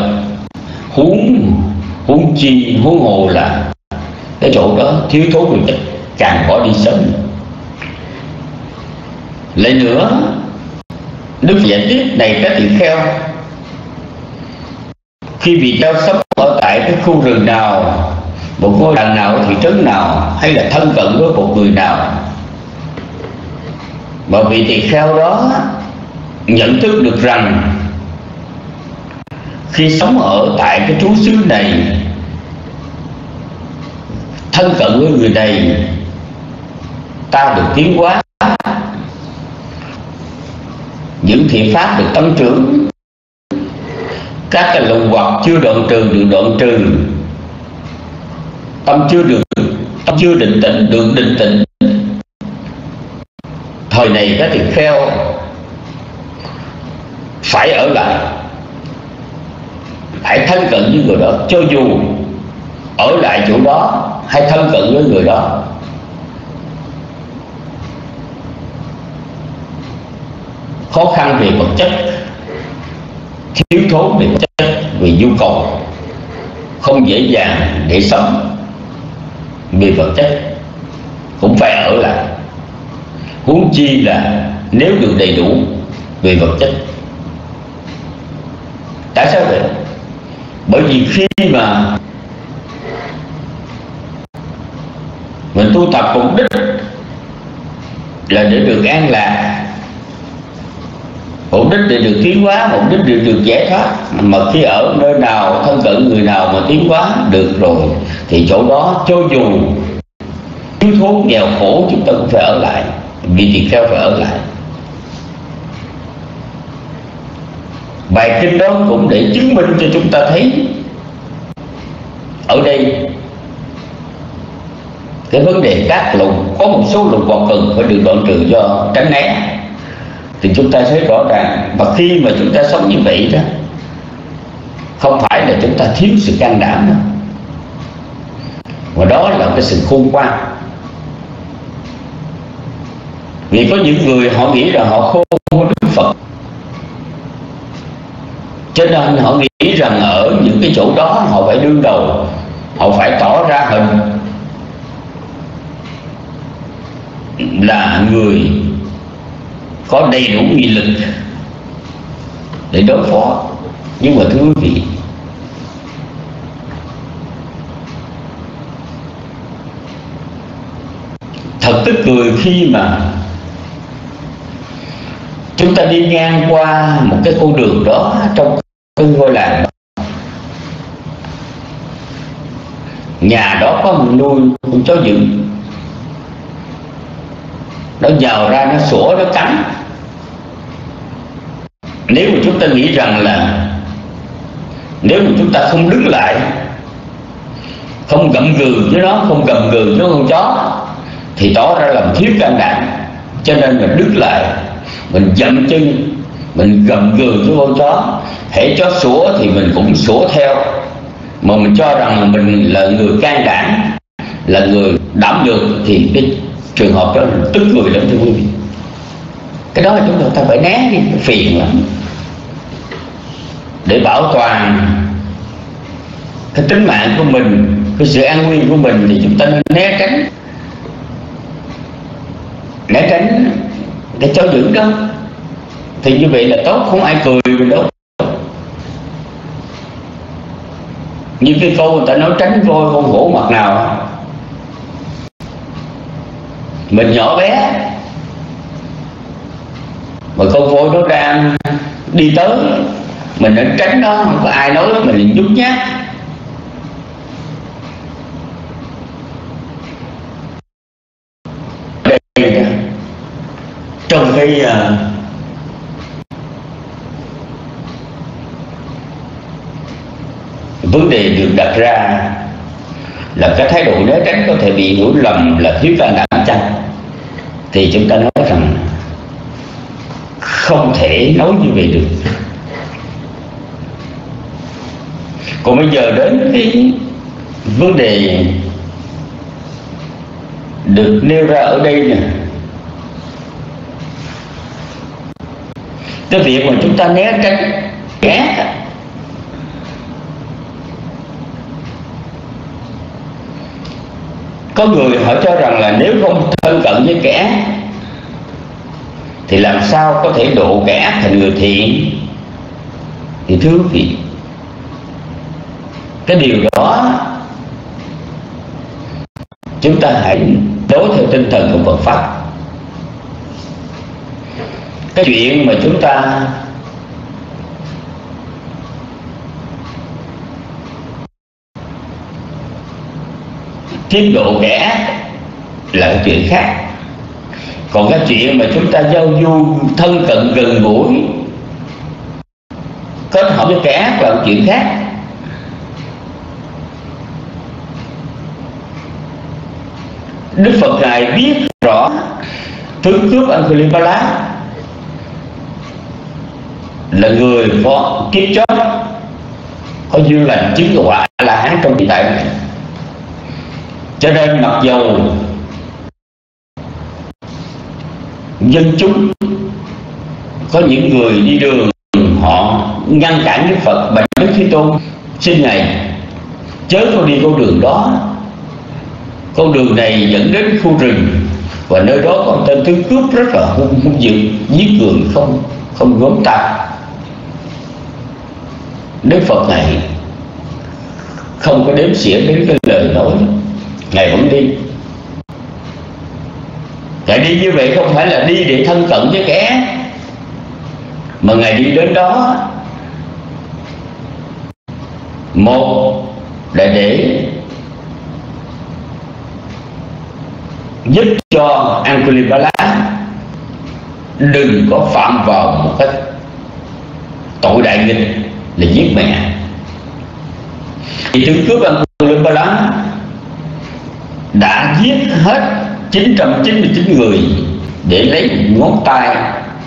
huống chi huống hồ là cái chỗ đó thiếu thốn vật chất, càng bỏ đi sớm. Lại nữa, Đức giải tiếp này các tỳ kheo, khi vị Châu sống ở tại cái khu rừng nào, một ngôi làng nào, thị trấn nào, hay là thân cận với một người nào, mà vị tỳ kheo đó nhận thức được rằng khi sống ở tại cái trú xứ này, thân cận với người này, ta được tiến hóa, những thiện pháp được tăng trưởng, các cái lậu hoặc chưa đoạn trừ được đoạn trừ, tâm chưa định tĩnh được định tĩnh. Thời này các tỳ kheo phải ở lại, phải thân cận với người đó, cho dù ở lại chỗ đó hay thân cận với người đó, khó khăn về vật chất, thiếu thốn về vật chất, về nhu cầu, không dễ dàng để sống về vật chất, cũng phải ở lại. Huống chi là nếu được đầy đủ về vật chất. Tại sao vậy? Bởi vì khi mà mình tu tập mục đích là để được an lạc, mục đích để được tiến hóa, mục đích để được giải thoát, mà khi ở nơi nào, thân cận người nào mà tiến hóa được rồi, thì chỗ đó cho dù thiếu thốn nghèo khổ chúng ta cũng phải ở lại, vì tỳ kheo phải ở lại. Bài kinh đó cũng để chứng minh cho chúng ta thấy ở đây cái vấn đề các lục, có một số lục hoặc cần phải được đoạn trừ do tránh né, thì chúng ta thấy rõ ràng. Và khi mà chúng ta sống như vậy đó, không phải là chúng ta thiếu sự can đảm đâu, mà đó là cái sự khôn ngoan. Vì có những người họ nghĩ là họ khôn hơn Đức Phật, cho nên họ nghĩ rằng ở những cái chỗ đó họ phải đương đầu, họ phải tỏ ra hình là người có đầy đủ nghị lực để đối phó. Nhưng mà thưa quý vị, thật tức cười khi mà chúng ta đi ngang qua một cái con đường đó trong cái ngôi làng đó, nhà đó có một nuôi con chó rừng, nó nhào ra, nó sủa, nó cắn. Nếu mà chúng ta nghĩ rằng là nếu mà chúng ta không đứng lại, không gặm gừ với nó, không gầm gừ với con chó, thì tỏ ra làm thiếu can đảm. Cho nên mình đứng lại, mình dậm chân, mình gầm gừ với con chó, hễ chó sủa thì mình cũng sủa theo, mà mình cho rằng là mình là người can đảm, là người đảm nhược, thì cái trường hợp đó là tức cười lắm thưa quý vị. Cái đó là chúng ta phải né đi, phiền lắm. Để bảo toàn cái tính mạng của mình, cái sự an nguy của mình, thì chúng ta nên né tránh cái chó dữ đó. Thì như vậy là tốt, không ai cười mình đâu. Như cái câu người ta nói tránh voi con hổ mặt nào. Mình nhỏ bé mà con voi nó đang đi tới, mình nên tránh nó, không có ai nói mình liền nhút nhát. Đây, trong cái vấn đề được đặt ra là cái thái độ né tránh có thể bị hiểu lầm là thiếu can đảm chăng, thì chúng ta nói rằng không thể nói như vậy được. Còn bây giờ đến cái vấn đề được nêu ra ở đây nè, cái việc mà chúng ta né tránh ghét, có người họ cho rằng là nếu không thân cận với kẻ thì làm sao có thể độ kẻ ác thành người thiện. Thì thưa quý vị, cái điều đó chúng ta hãy đối theo tinh thần của Phật pháp. Cái chuyện mà chúng ta tiết độ kẻ ác là cái chuyện khác. Còn cái chuyện mà chúng ta giao du thân cận gần gũi kết hợp với kẻ ác là một chuyện khác. Đức Phật Ngài biết rõ tướng cướp Angulimala là người có kiếp chót có duyên lành chứng quả là hán trong hiện tại này. Cho nên mặc dầu dân chúng có những người đi đường họ ngăn cản Đức Phật, bạch Đức Thế Tôn xin Ngài chớ có đi con đường đó, con đường này dẫn đến khu rừng và nơi đó có tên tướng cướp rất là hung dữ, giết người không gớm ta. Đức Phật này không có đếm xỉa đến cái lời nói, Ngài vẫn đi. Ngài đi như vậy không phải là đi để thân cận với kẻ, mà Ngài đi đến đó một là để giúp cho Angulimala đừng có phạm vào một cái tội đại nghịch là giết mẹ. Thì tướng cướp Angulimala đã giết hết 999 người để lấy ngón tay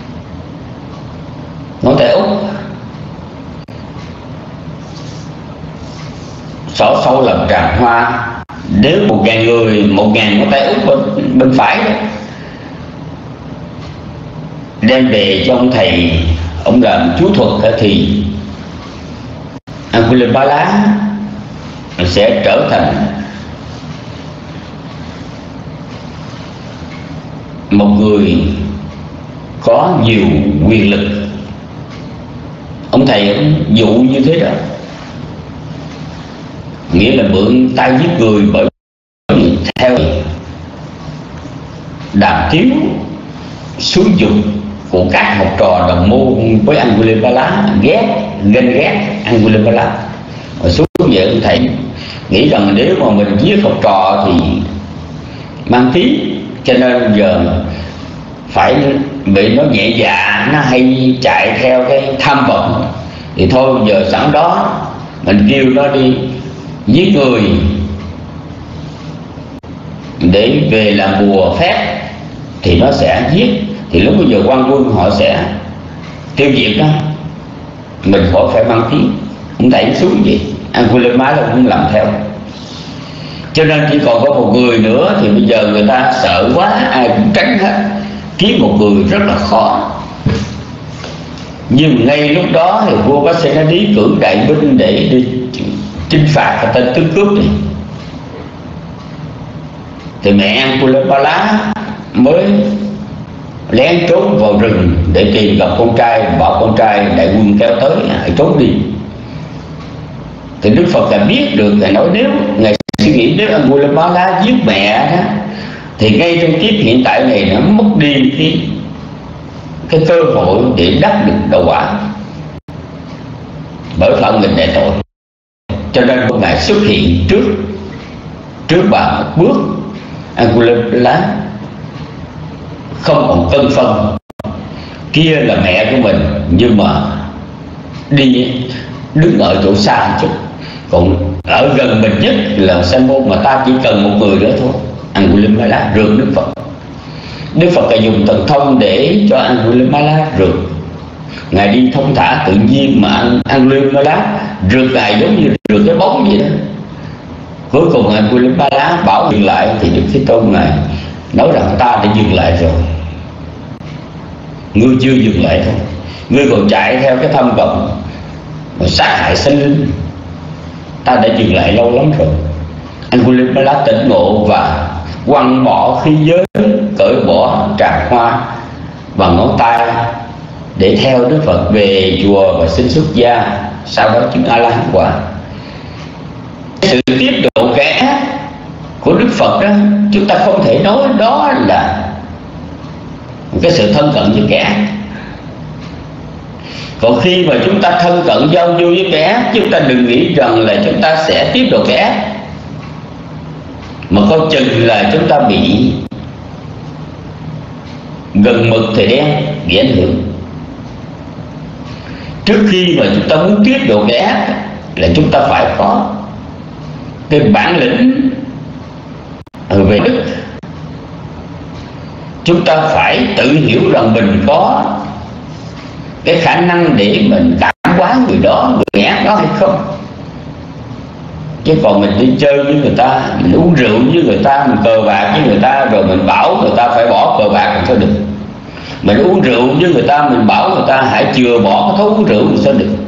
út xỏ sâu làm tràng hoa. Nếu 1000 người, 1000 ngón tay út bên phải đó, đem về cho ông thầy, ông làm chú thuật thì Angulimala sẽ trở thành một người có nhiều quyền lực. Ông thầy ông dụ như thế đó, nghĩa là mượn tay giết người, bởi vì theo đàm tiếu xúi dục của các học trò đồng môn với Angulimala, ghen ghét Angulimala. Rồi xuống về ông thầy nghĩ rằng nếu mà mình giết học trò thì mang tiếng, cho nên giờ phải bị nó nhẹ dạ, nó hay chạy theo cái tham vọng, thì thôi giờ sẵn đó mình kêu nó đi giết người để về làm bùa phép thì nó sẽ giết. Thì lúc bây giờ quan quân họ sẽ tiêu diệt đó, mình khỏi phải mang tiếng, cũng đẩy xuống gì, Angulimala là cũng làm theo. Cho nên chỉ còn có một người nữa thì bây giờ người ta sợ quá, ai cũng tránh hết, kiếm một người rất là khó. Nhưng ngay lúc đó thì vua Pasenadi cử đại binh để đi chinh phạt cái tên tướng cướp này. Thì mẹ Angulimala mới lén trốn vào rừng để tìm gặp con trai, bảo con trai đại quân kéo tới, hãy trốn đi. Thì Đức Phật đã biết được, Ngài nói nếu Ngài suy nghĩ nếu Angulimala giết mẹ đó, thì ngay trong kiếp hiện tại này nó mất đi cái cơ hội để đắc được đạo quả, bởi phận mình đại tội. Cho nên Ngài xuất hiện trước bà một bước. Angulimala không còn cân phân, kia là mẹ của mình nhưng mà đi đứng ở chỗ xa chút, còn ở gần mình nhất là Sa môn, mà ta chỉ cần một người nữa thôi. Angulimala rượt Đức Phật. Đức Phật đã dùng thần thông để cho Angulimala rượt. Ngài đi thông thả tự nhiên mà Angulimala rượt Ngài giống như rượt cái bóng vậy đó. Cuối cùng Angulimala bảo dừng lại thì Đức Thế Tôn Ngài nói rằng ta đã dừng lại rồi, ngươi chưa dừng lại thôi, ngươi còn chạy theo cái tham vọng mà sát hại sinh linh, ta đã dừng lại lâu lắm rồi. Angulimala tỉnh ngộ và quăng bỏ khí giới, cởi bỏ tràng hoa bằng ngón tay để theo Đức Phật về chùa và xin xuất gia, sau đó chứng A-la-hán quả. Sự tiếp độ kẻ của Đức Phật đó, chúng ta không thể nói đó là một cái sự thân cận với kẻ. Còn khi mà chúng ta thân cận giao du với kẻ, chúng ta đừng nghĩ rằng là chúng ta sẽ tiếp độ kẻ, mà coi chừng là chúng ta bị gần mực thì đen, bị ảnh hưởng. Trước khi mà chúng ta muốn tiếp độ kẻ là chúng ta phải có cái bản lĩnh về đức. Chúng ta phải tự hiểu rằng mình có cái khả năng để mình cảm hóa người đó, người ác đó hay không. Chứ còn mình đi chơi với người ta, mình uống rượu với người ta, mình cờ bạc với người ta, rồi mình bảo người ta phải bỏ cờ bạc làm sao được. Mình uống rượu với người ta, mình bảo người ta hãy chừa bỏ cái thói uống rượu làm sao được.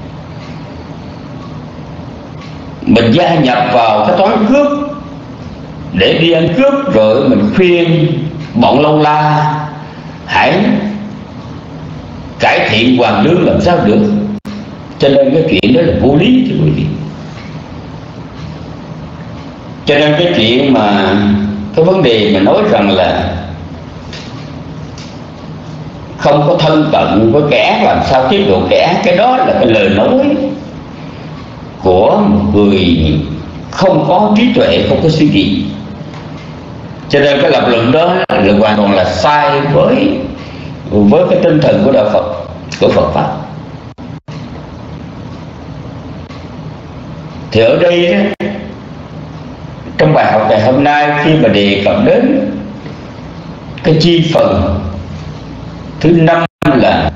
Mình gia nhập vào cái toán cướp để đi ăn cướp, rồi mình khuyên bọn lâu la hãy cải thiện hoàn lương làm sao được. Cho nên cái chuyện đó là vô lý chứ quý vị. Cho nên cái chuyện mà cái vấn đề mà nói rằng là không có thân cận với kẻ, làm sao tiếp độ kẻ, cái đó là cái lời nói của một người không có trí tuệ, không có suy nghĩ. Cho nên cái lập luận đó là hoàn toàn là sai với cái tinh thần của đạo Phật, của Phật pháp. Thì ở đây đó, trong bài học ngày hôm nay, khi mà đề cập đến cái chi phần thứ 5 là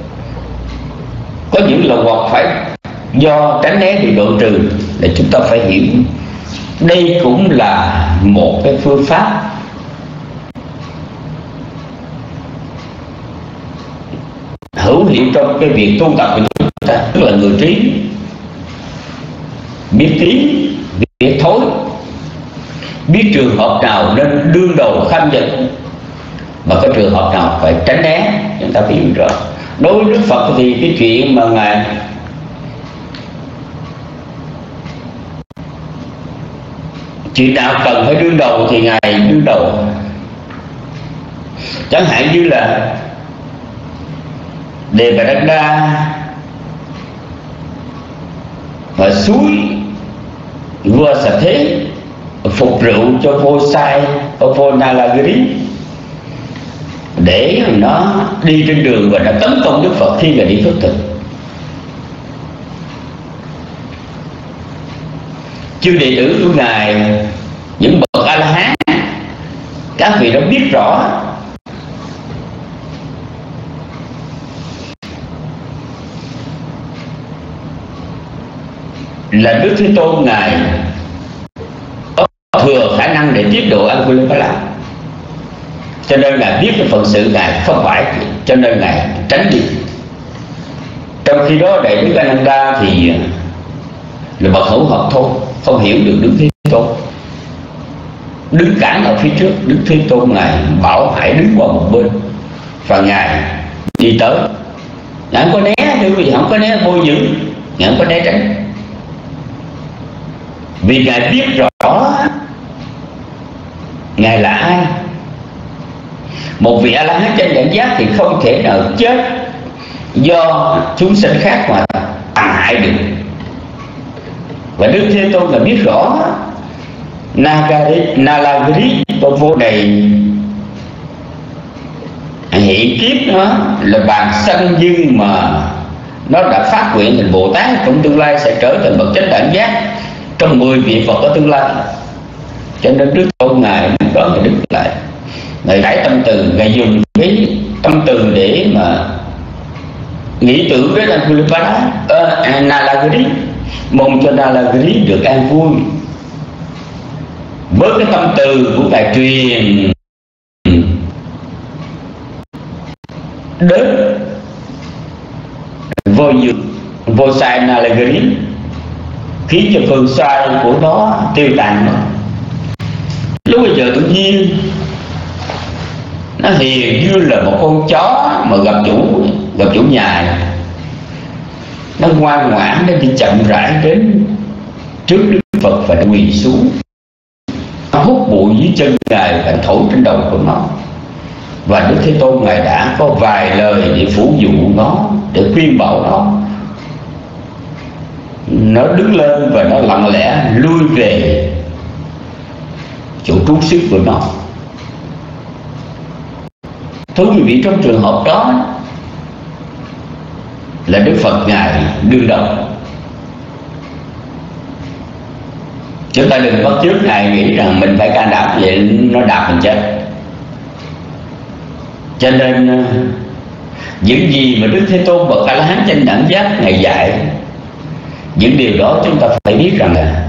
có những lậu hoặc phải do tránh né bị độ trừ, để chúng ta phải hiểu đây cũng là một cái phương pháp hữu hiệu trong cái việc tu tập của chúng ta. Tức là người trí biết tiến, biết thối, biết trường hợp nào nên đương đầu kham nhận, mà cái trường hợp nào phải tránh né, chúng ta hiểu rõ. Đối với Đức Phật thì cái chuyện mà Ngài chuyện nào cần phải đương đầu thì Ngài đương đầu. Chẳng hạn như là Đề Bà Đắc Đa và suối vua Xà Thế phục rượu cho vua Sai, vua Nalagiri, để nó đi trên đường và đã tấn công Đức Phật khi Ngài đi khất thực. Chư đệ tử của Ngài, những bậc A-la-hán, các vị đã biết rõ là Đức Thế Tôn Ngài có thừa khả năng để tiếp độ Angulimala, cho nên Ngài biết cái phận sự Ngài không phải, cho nên Ngài tránh đi. Trong khi đó Đại Đức Ananda thì là bậc hữu học thôi, không hiểu được Đức Thế Tôn, đứng cản ở phía trước. Đức Thế Tôn Ngài bảo hãy đứng qua một bên, và Ngài đi tới. Ngài không có né, thưa quý vị, không có né vô dữ, Ngài không có né tránh, vì Ngài biết rõ Ngài là ai. Một vị A-la-hán trên đẳng giác thì không thể nào chết do chúng sinh khác mà tàn hại được. Và Đức Thế Tôn là biết rõ Nalagiri vô này hiện kiếp nó là bàn sanh, nhưng mà nó đã phát nguyện thành Bồ Tát, trong tương lai sẽ trở thành bậc chánh đẳng giác trong 10 vị Phật ở tương lai. Cho nên Đức Tôn Ngài đó Ngài đứng lại, Ngài trải tâm từ, Ngài dùng cái tâm từ để mà nghĩ tưởng đến Angulimala, Nalagiri, mong cho Nalagiri được an vui. Với cái tâm từ của Ngài truyền đến vô sai Nalagiri, khiến cho cơn sai của nó tiêu tàn. Lúc bây giờ tự nhiên nó hiền như là một con chó mà gặp chủ nhà, nó ngoan ngoãn, nó đi chậm rãi đến trước Đức Phật và quỳ xuống, nó hút bụi dưới chân Ngài và thổi trên đầu của nó. Và Đức Thế Tôn Ngài đã có vài lời để phủ dụ nó, để khuyên bảo nó. Nó đứng lên và nó lặng lẽ lui về chỗ trú xứ của nó. Thưa quý vị, trong trường hợp đó là Đức Phật Ngài đương đầu. Chúng ta đừng bắt chước Ngài nghĩ rằng mình phải can đảm, vậy nó đạp mình chết. Cho nên những gì mà Đức Thế Tôn bậc A-la-hán chánh đẳng giác Ngài dạy, những điều đó chúng ta phải biết rằng là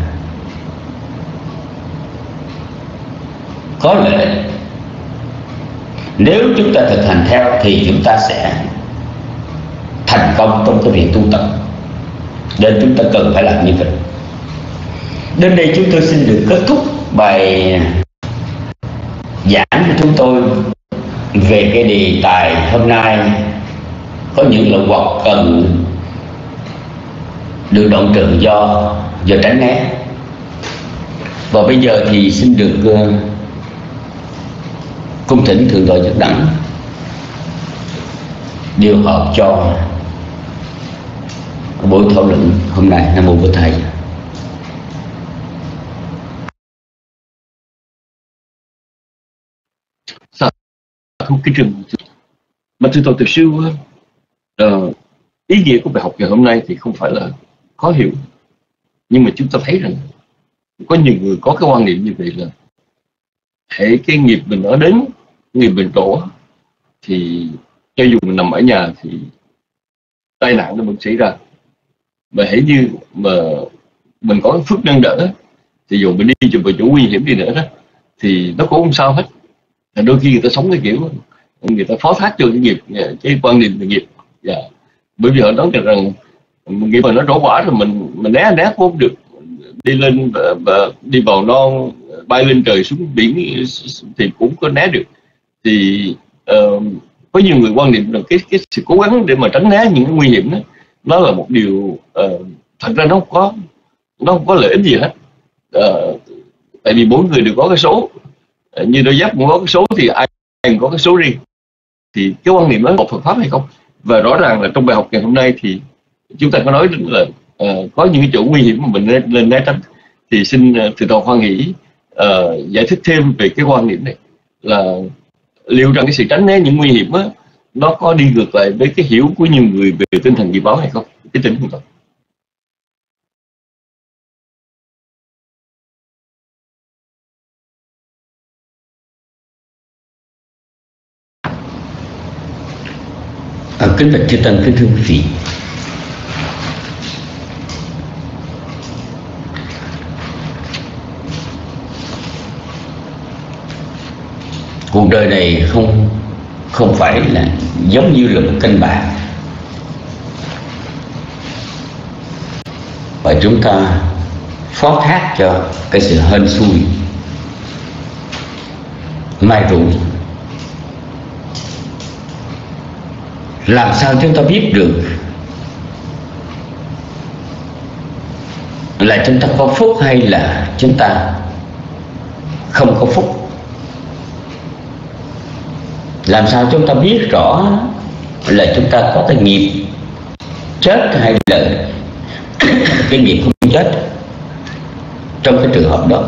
có lẽ nếu chúng ta thực hành theo thì chúng ta sẽ thành công trong cái việc tu tập, nên chúng ta cần phải làm như vậy. Đến đây chúng tôi xin được kết thúc bài giảng của chúng tôi về cái đề tài hôm nay. Có những lậu hoặc cần được đoạn trừ do tránh né. Và bây giờ thì xin được cung thỉnh Thượng tọa Nhất Đẳng điều hợp cho buổi thảo luận hôm nay. Nam mô Bổn Thầy. Không cái trường mà thưa Tổ sư, ý nghĩa của bài học ngày hôm nay thì không phải là khó hiểu, nhưng mà chúng ta thấy rằng có nhiều người có cái quan niệm như vậy là hệ cái nghiệp mình ở đến nghiệp mình trổ thì cho dù mình nằm ở nhà thì tai nạn nó vẫn xảy ra, mà hãy như mà mình có phước nâng đỡ thì dù mình đi vào chỗ nguy hiểm đi nữa đó thì nó cũng không sao hết. Đôi khi người ta sống cái kiểu người ta phó thác cho cái nghiệp, cái quan niệm về nghiệp. Bởi vì họ nói rằng nghiệp mà nó đổ quả rồi mình né cũng không được, đi lên và đi vào non, bay lên trời xuống biển thì cũng có né được. Thì có nhiều người quan niệm rằng cái sự cố gắng để mà tránh né những cái nguy hiểm đó, nó là một điều thật ra nó không có lợi ích gì hết. Tại vì mỗi người đều có cái số, như đôi giáp cũng có cái số thì ai cũng có cái số riêng. Thì cái quan niệm đó có Phật pháp hay không? Và rõ ràng là trong bài học ngày hôm nay thì chúng ta có nói đến là có những cái chỗ nguy hiểm mà mình nên né tránh. Thì xin Thượng tọa Hoan hỷ giải thích thêm về cái quan niệm này, là liệu rằng cái sự tránh né những nguy hiểm đó, nó có đi ngược lại với cái hiểu của nhiều người về tinh thần nghiệp báo hay không? Cái tình Thượng tọa. Kính bạch chư tăng, kính thưa quý vị, cuộc đời này không phải là giống như là một canh bạc, và chúng ta phó thác cho cái sự hên xui mai rủi. Làm sao chúng ta biết được là chúng ta có phúc hay là chúng ta không có phúc? Làm sao chúng ta biết rõ là chúng ta có cái nghiệp chết hay là cái nghiệp không chết trong cái trường hợp đó?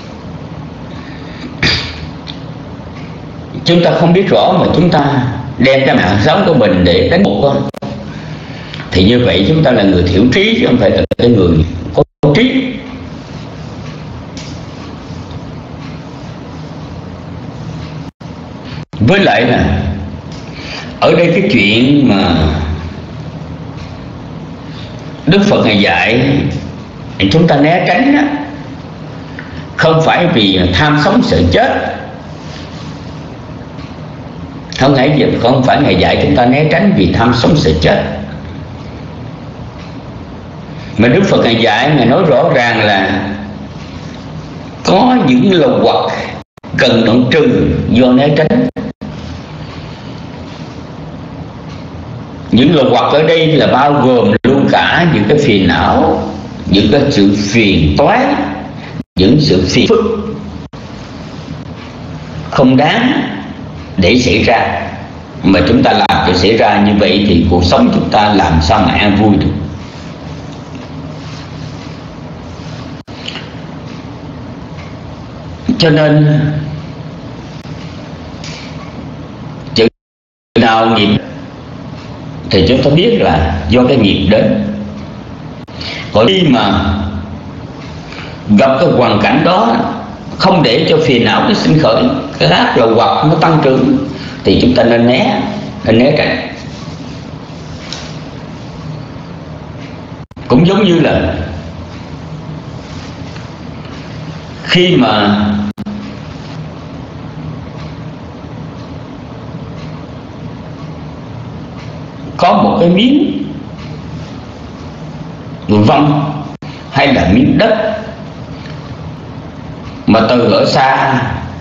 Chúng ta không biết rõ mà chúng ta đem cái mạng sống của mình để đánh buộc con, thì như vậy chúng ta là người thiểu trí chứ không phải là cái người có trí. Với lại là ở đây cái chuyện mà Đức Phật Ngài dạy chúng ta né tránh đó, không phải vì tham sống sợ chết. Không phải Ngài dạy chúng ta né tránh vì tham sống sợ chết, mà Đức Phật Ngài dạy, Ngài nói rõ ràng là có những lậu hoặc cần đoạn trừ do né tránh. Những lậu hoặc ở đây là bao gồm luôn cả những cái phiền não, những cái sự phiền toái, những sự phiền phức không đáng để xảy ra, mà chúng ta làm cho xảy ra như vậy thì cuộc sống chúng ta làm sao mà an vui được. Cho nên chừng nào nghiệp thì chúng ta biết là do cái nghiệp đến. Còn khi mà gặp cái hoàn cảnh đó không để cho phiền não nó sinh khởi, cái ác lậu hoặc nó tăng trưởng, thì chúng ta nên né tránh. Cũng giống như là khi mà có một cái miếng vân hay là miếng đất mà từ ở xa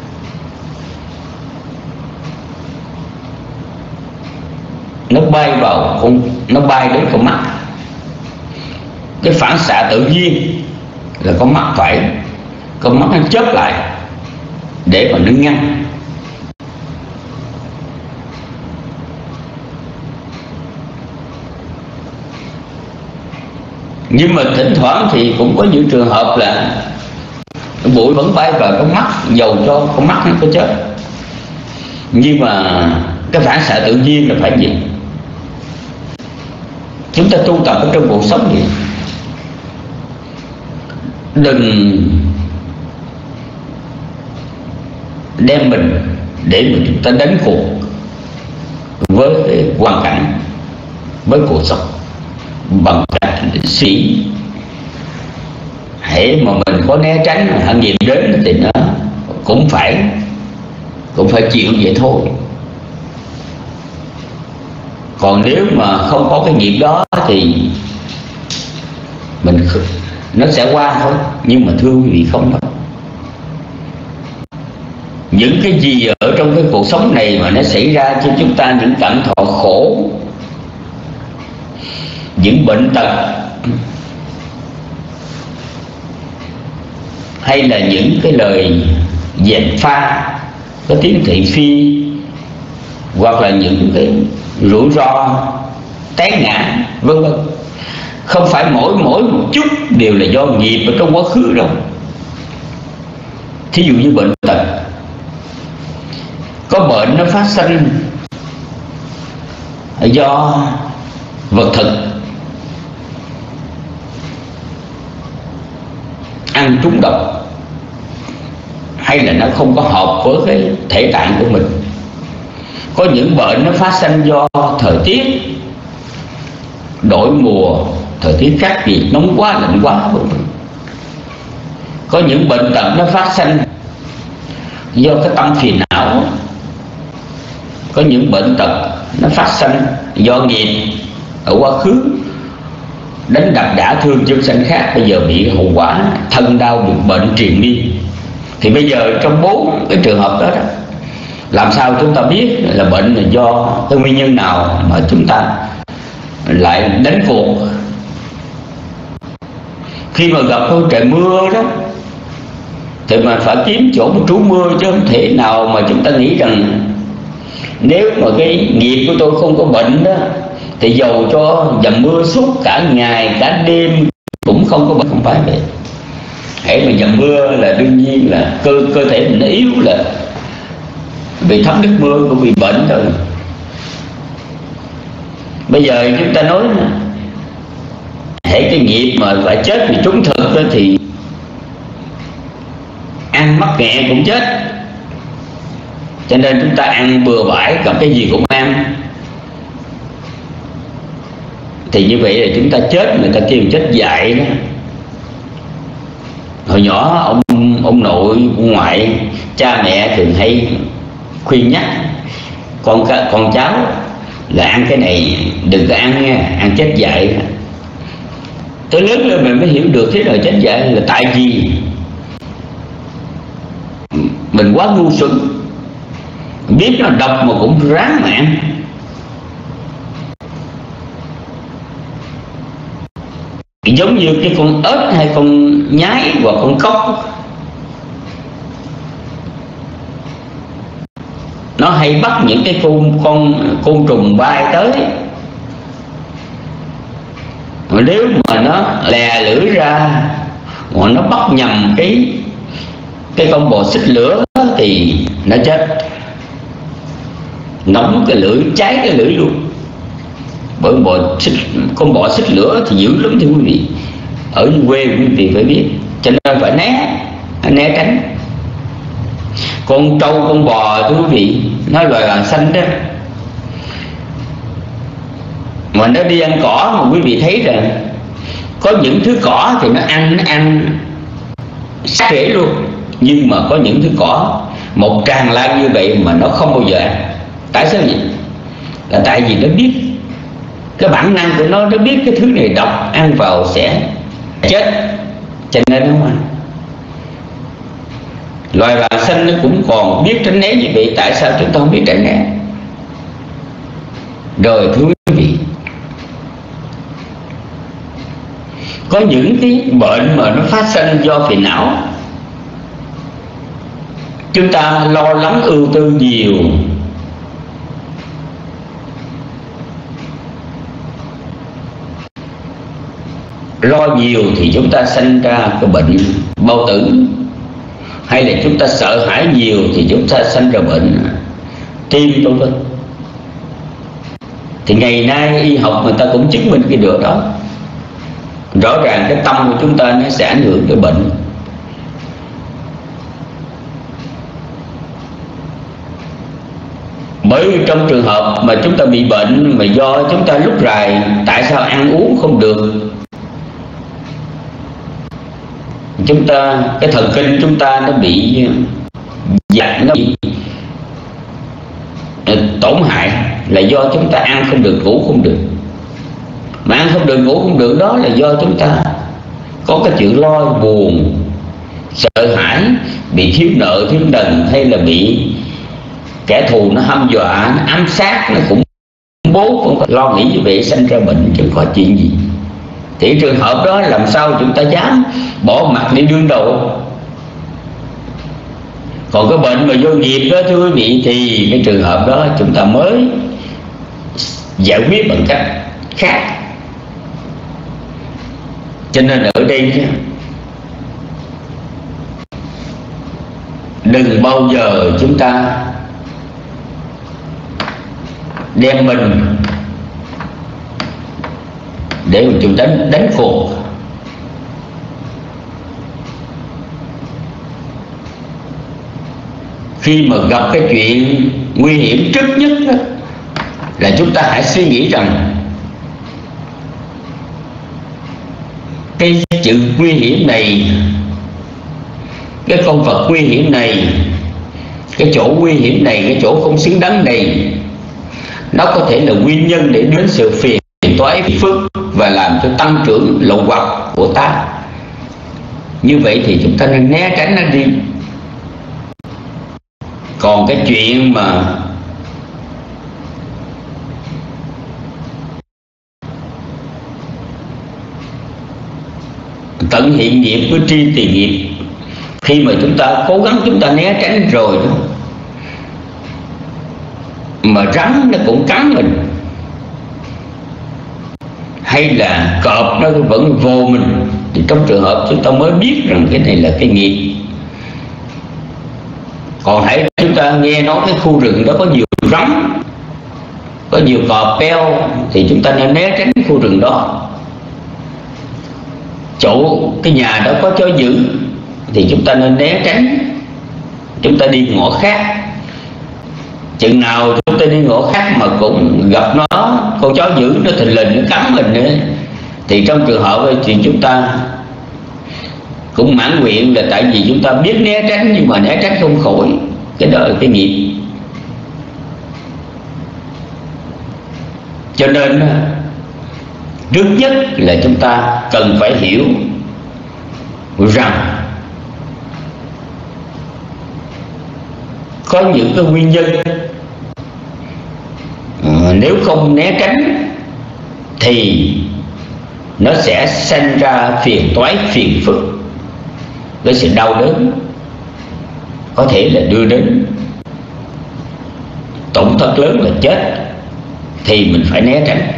nó bay đến con mắt, cái phản xạ tự nhiên là con mắt nó chớp lại để mà nó ngăn. Nhưng mà thỉnh thoảng thì cũng có những trường hợp là bụi vẫn bay vào con mắt, dầu cho con mắt nó có chết. Nhưng mà cái phản xạ tự nhiên là phải gì? Chúng ta tu tập ở trong cuộc sống gì, đừng đem mình để mà chúng ta đánh cuộc với cái hoàn cảnh, với cuộc sống bằng cách suy. Hễ mà mình có né tránh mà hận nghiệp đến thì nó cũng phải chịu vậy thôi. Còn nếu mà không có cái nghiệp đó thì nó sẽ qua thôi, nhưng mà thương thì không đâu. Những cái gì ở trong cái cuộc sống này mà nó xảy ra cho chúng ta những cảm thọ khổ, những bệnh tật, hay là những cái lời dèm pha có tiếng thị phi, hoặc là những cái rủi ro té ngã vân vân, không phải mỗi một chút đều là do nghiệp ở trong quá khứ đâu. Thí dụ như bệnh tật, có bệnh nó phát sinh do vật thực ăn trúng độc, hay là nó không có hợp với cái thể tạng của mình. Có những bệnh nó phát sinh do thời tiết đổi mùa, thời tiết khắc nghiệt, nóng quá lạnh quá. Có những bệnh tật nó phát sinh do cái tâm phiền não, có những bệnh tật nó phát sinh do nghiệp ở quá khứ, đánh đập đả thương chúng sanh khác, bây giờ bị hậu quả thân đau buồn bệnh triền miên. Thì bây giờ trong 4 cái trường hợp đó, làm sao chúng ta biết là bệnh là do cái nguyên nhân nào mà chúng ta lại đánh cuộc? Khi mà gặp cái trời mưa đó thì mình phải kiếm chỗ một trú mưa, chứ không thể nào mà chúng ta nghĩ rằng nếu mà cái nghiệp của tôi không có bệnh đó thì dầu cho dầm mưa suốt cả ngày cả đêm cũng không có bệnh. Không phải vậy. Hễ mà dầm mưa là đương nhiên là cơ thể mình nó yếu, là bị thấm nước mưa cũng bị bệnh rồi. Bây giờ chúng ta nói hễ cái nghiệp mà phải chết vì trúng thực đó thì ăn mắc nghẹ cũng chết. Cho nên chúng ta ăn bừa bãi, gặp cái gì cũng ăn, thì như vậy là chúng ta chết, người ta kêu chết dại đó. Hồi nhỏ ông nội, ông ngoại, cha mẹ thường hay khuyên nhắc con cháu là ăn cái này đừng có ăn nha, ăn chết dại. Tới lớn lên mình mới hiểu được thế nào chết dại là tại vì mình quá ngu xuẩn, biết nó độc mà cũng ráng mà ăn. Giống như cái con ếch hay con nhái hoặc con cóc, nó hay bắt những cái côn trùng bay tới, mà nếu mà nó lè lưỡi ra mà nó bắt nhầm cái con bò xích lửa thì nó chết. Nóng cái lưỡi, cháy cái lưỡi luôn. Bởi con bò xích lửa thì dữ lắm thưa quý vị. Ở quê quý vị phải biết, cho nên phải né tránh. Con trâu, con bò thưa quý vị, nó loài vàng xanh đó, mà nó đi ăn cỏ mà quý vị thấy rằng có những thứ cỏ thì nó ăn sát rễ luôn, nhưng mà có những thứ cỏ một tràn lan như vậy mà nó không bao giờ ăn. Tại sao vậy? Là tại vì nó biết cái bản năng của nó biết cái thứ này độc, ăn vào sẽ chết, cho nên nó không ăn. Loài vàng xanh nó cũng còn biết tránh né như vậy, tại sao chúng ta không biết tránh né? Rồi thưa quý vị, có những cái bệnh mà nó phát sinh do phiền não, chúng ta lo lắng ưu tư nhiều, lo nhiều thì chúng ta sinh ra cái bệnh bao tử, hay là chúng ta sợ hãi nhiều thì chúng ta sinh ra bệnh tim vân vân. Thì ngày nay y học người ta cũng chứng minh cái điều đó. Rõ ràng cái tâm của chúng ta nó sẽ ảnh hưởng cái bệnh. Bởi trong trường hợp mà chúng ta bị bệnh mà do chúng ta lúc rày, tại sao ăn uống không được, chúng ta cái thần kinh chúng ta nó bị giật, nó bị tổn hại là do chúng ta ăn không được, ngủ không được. Mà ăn không được, ngủ không được đó là do chúng ta có cái chuyện lo buồn, sợ hãi, bị thiếu nợ thiếu đần, hay là bị kẻ thù nó hăm dọa, nó ám sát, nó cũng bố cũng phải lo nghĩ như vậy, sinh ra bệnh chứ có chuyện gì. Thì trường hợp đó làm sao chúng ta dám bỏ mặt đi đương đầu? Còn cái bệnh mà do nghiệp đó thưa quý vị, thì cái trường hợp đó chúng ta mới giải quyết bằng cách khác. Cho nên ở đây đừng bao giờ chúng ta đem mình để mà chúng đánh cuộc. Khi mà gặp cái chuyện nguy hiểm trước nhất đó, là chúng ta hãy suy nghĩ rằng cái sự nguy hiểm này, cái con vật nguy hiểm này, cái chỗ nguy hiểm này, cái chỗ không xứng đáng này nó có thể là nguyên nhân để đến sự phiền toái phức và làm cho tăng trưởng lậu hoặc của ta. Như vậy thì chúng ta nên né tránh nó đi. Còn cái chuyện mà tận hiện nghiệp với tri tiền nghiệp, khi mà chúng ta cố gắng chúng ta né tránh rồi đó, mà rắn nó cũng cắn mình, hay là cọp nó vẫn vô mình, thì trong trường hợp chúng ta mới biết rằng cái này là cái nghiệp. Còn hãy chúng ta nghe nói cái khu rừng đó có nhiều rắn, có nhiều cọp beo, thì chúng ta nên né tránh khu rừng đó. Chỗ cái nhà đó có chó dữ thì chúng ta nên né tránh, chúng ta đi ngõ khác. Chừng nào chúng ta đi ngõ khác mà cũng gặp nó, con chó dữ nó thình lình nó cắn mình nữa, thì trong trường hợp ấy, thì chúng ta cũng mãn nguyện, là tại vì chúng ta biết né tránh nhưng mà né tránh không khỏi. Cái đó là cái nghiệp. Cho nên trước nhất là chúng ta cần phải hiểu rằng có những cái nguyên nhân nếu không né tránh thì nó sẽ sanh ra phiền toái phiền phức, với sự đau đớn, có thể là đưa đến tổn thất lớn là chết. Thì mình phải né tránh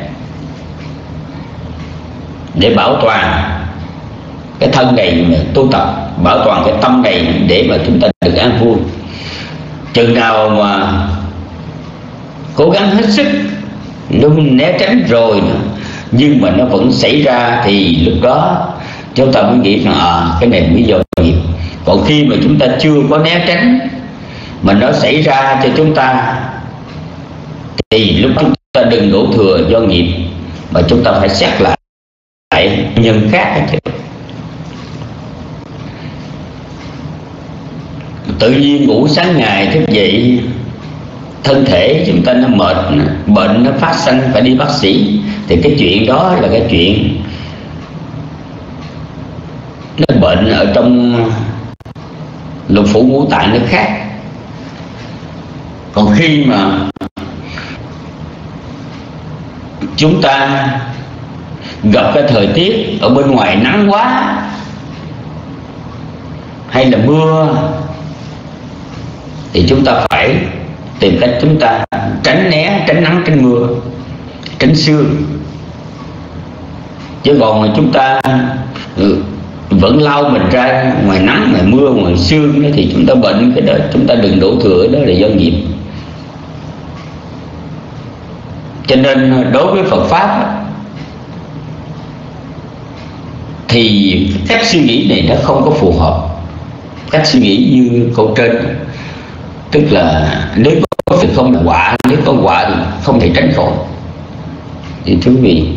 để bảo toàn cái thân này mà tu tập, bảo toàn cái tâm này để mà chúng ta được an vui. Chừng nào mà cố gắng hết sức luôn né tránh rồi nhưng mà nó vẫn xảy ra, thì lúc đó chúng ta mới nghĩ rằng cái này mới do nghiệp. Còn khi mà chúng ta chưa có né tránh mà nó xảy ra cho chúng ta, thì lúc chúng ta đừng đổ thừa do nghiệp, mà chúng ta phải xét lại nhân khác. Tự nhiên ngủ sáng ngày thức dậy, thân thể chúng ta nó mệt, bệnh nó phát sanh phải đi bác sĩ, thì cái chuyện đó là cái chuyện nó bệnh ở trong lục phủ ngũ tạng nó khác. Còn khi mà chúng ta gặp cái thời tiết ở bên ngoài nắng quá hay là mưa, thì chúng ta phải tìm cách chúng ta tránh né, tránh nắng, tránh mưa, tránh sương. Chứ còn mà chúng ta vẫn lao mình ra ngoài nắng, ngoài mưa, ngoài sương đó, thì chúng ta bệnh. Cái đó chúng ta đừng đổ thừa, đó là do nghiệp. Cho nên đối với Phật Pháp thì cách suy nghĩ này nó không có phù hợp. Cách suy nghĩ như câu trên, tức là nếu có việc không là quả, nếu có quả thì không thể tránh khỏi. Thì thưa quý vị,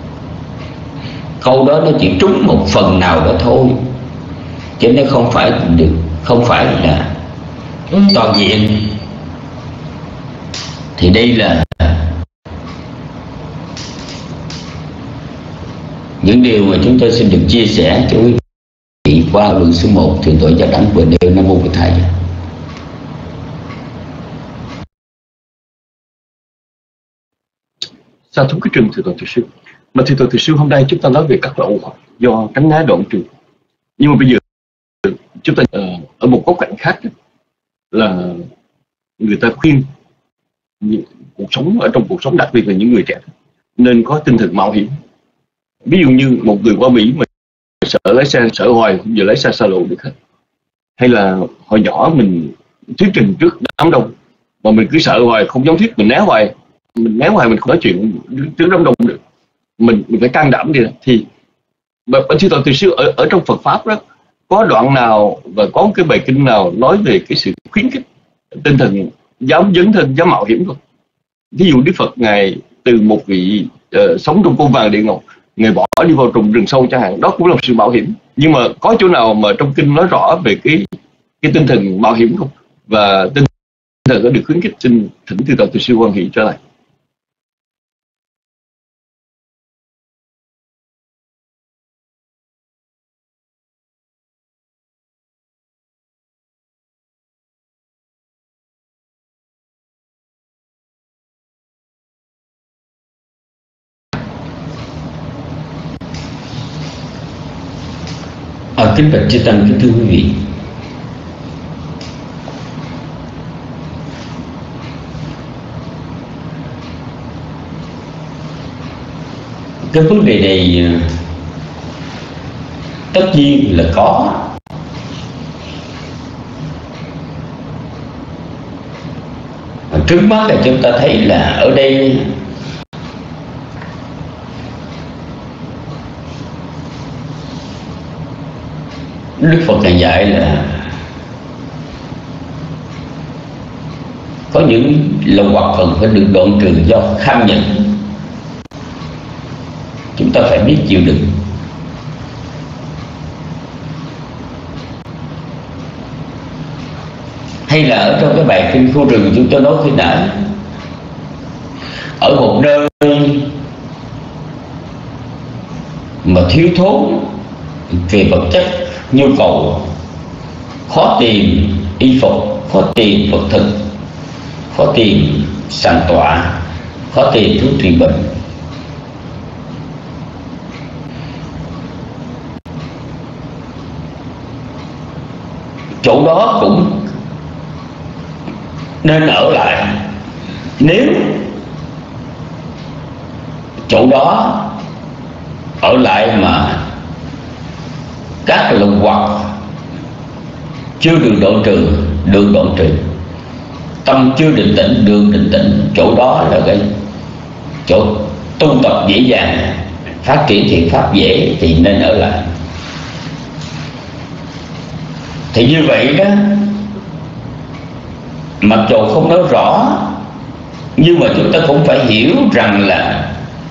câu đó nó chỉ trúng một phần nào đó thôi, chứ nó không phải được, không phải là toàn diện. Thì đây là những điều mà chúng tôi xin được chia sẻ cho quý vị qua luận số 1 Thượng Tọa Giáo Đẳng vừa nêu. Nam mô Bổn Thầy. Sa thú cái trường Thượng Tọa Thiền Sư. Mà Thượng Tọa Thiền Sư hôm nay chúng ta nói về các loại ô hoặc do tránh né đoạn trừ. Nhưng mà bây giờ chúng ta ở một góc cạnh khác là người ta khuyên cuộc sống, ở trong cuộc sống đặc biệt là những người trẻ nên có tinh thần mạo hiểm. Ví dụ như một người qua Mỹ mà sợ lái xe, sợ hoài không giờ lái xe xa lộ được hết. Hay là hồi nhỏ mình thuyết trình trước đám đông mà mình cứ sợ hoài, không dám thuyết, mình né hoài, mình không nói chuyện trước đám đông được. Mình phải can đảm đi. Thì Bạch Sư Tọa Thiền Sư ở trong Phật Pháp đó có đoạn nào và có cái bài kinh nào nói về cái sự khuyến khích tinh thần dám dấn thân, dám mạo hiểm không? Ví dụ Đức Phật Ngài từ một vị sống trong cung vàng địa ngục, Ngài bỏ đi vào trong rừng sâu chẳng hạn, đó cũng là một sự mạo hiểm. Nhưng mà có chỗ nào mà trong kinh nói rõ về cái tinh thần mạo hiểm không? Và tinh thần có được khuyến khích? Xin thỉnh Thượng Tọa Thiền Sư quan hệ trở lại. Kính bạch chư tăng, kính thưa quý vị, cái vấn đề này tất nhiên là có. Trước mắt là chúng ta thấy là ở đây Đức Phật Ngài dạy là có những lậu hoặc cần phải được đoạn trừ do kham nhẫn. Chúng ta phải biết chịu đựng. Hay là ở trong cái bài kinh Khu Rừng chúng tôi nói khi nãy, ở một nơi mà thiếu thốn về vật chất nhu cầu, khó tìm y phục, khó tìm vật thực, khó tìm sàn tọa, khó tìm thuốc trị bệnh, chỗ đó cũng nên ở lại. Nếu chỗ đó ở lại mà các lục hoặc chưa được đoạn trừ, tâm chưa định tĩnh, được định tĩnh, chỗ đó là cái chỗ tu tập dễ dàng, phát triển thiện pháp dễ, thì nên ở lại. Thì như vậy đó, mặc dù không nói rõ, nhưng mà chúng ta cũng phải hiểu rằng là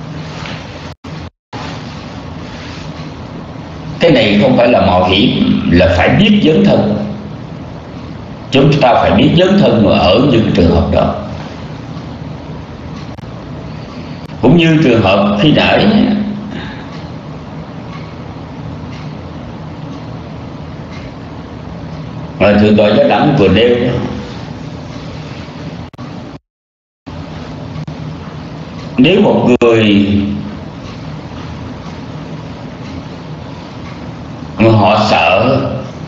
cái này không phải là mạo hiểm, là phải biết dấn thân. Chúng ta phải biết dấn thân mà ở những trường hợp đó. Cũng như trường hợp khi nãy mà Thượng tọa Giá Đẳng vừa nêu, nếu một người họ sợ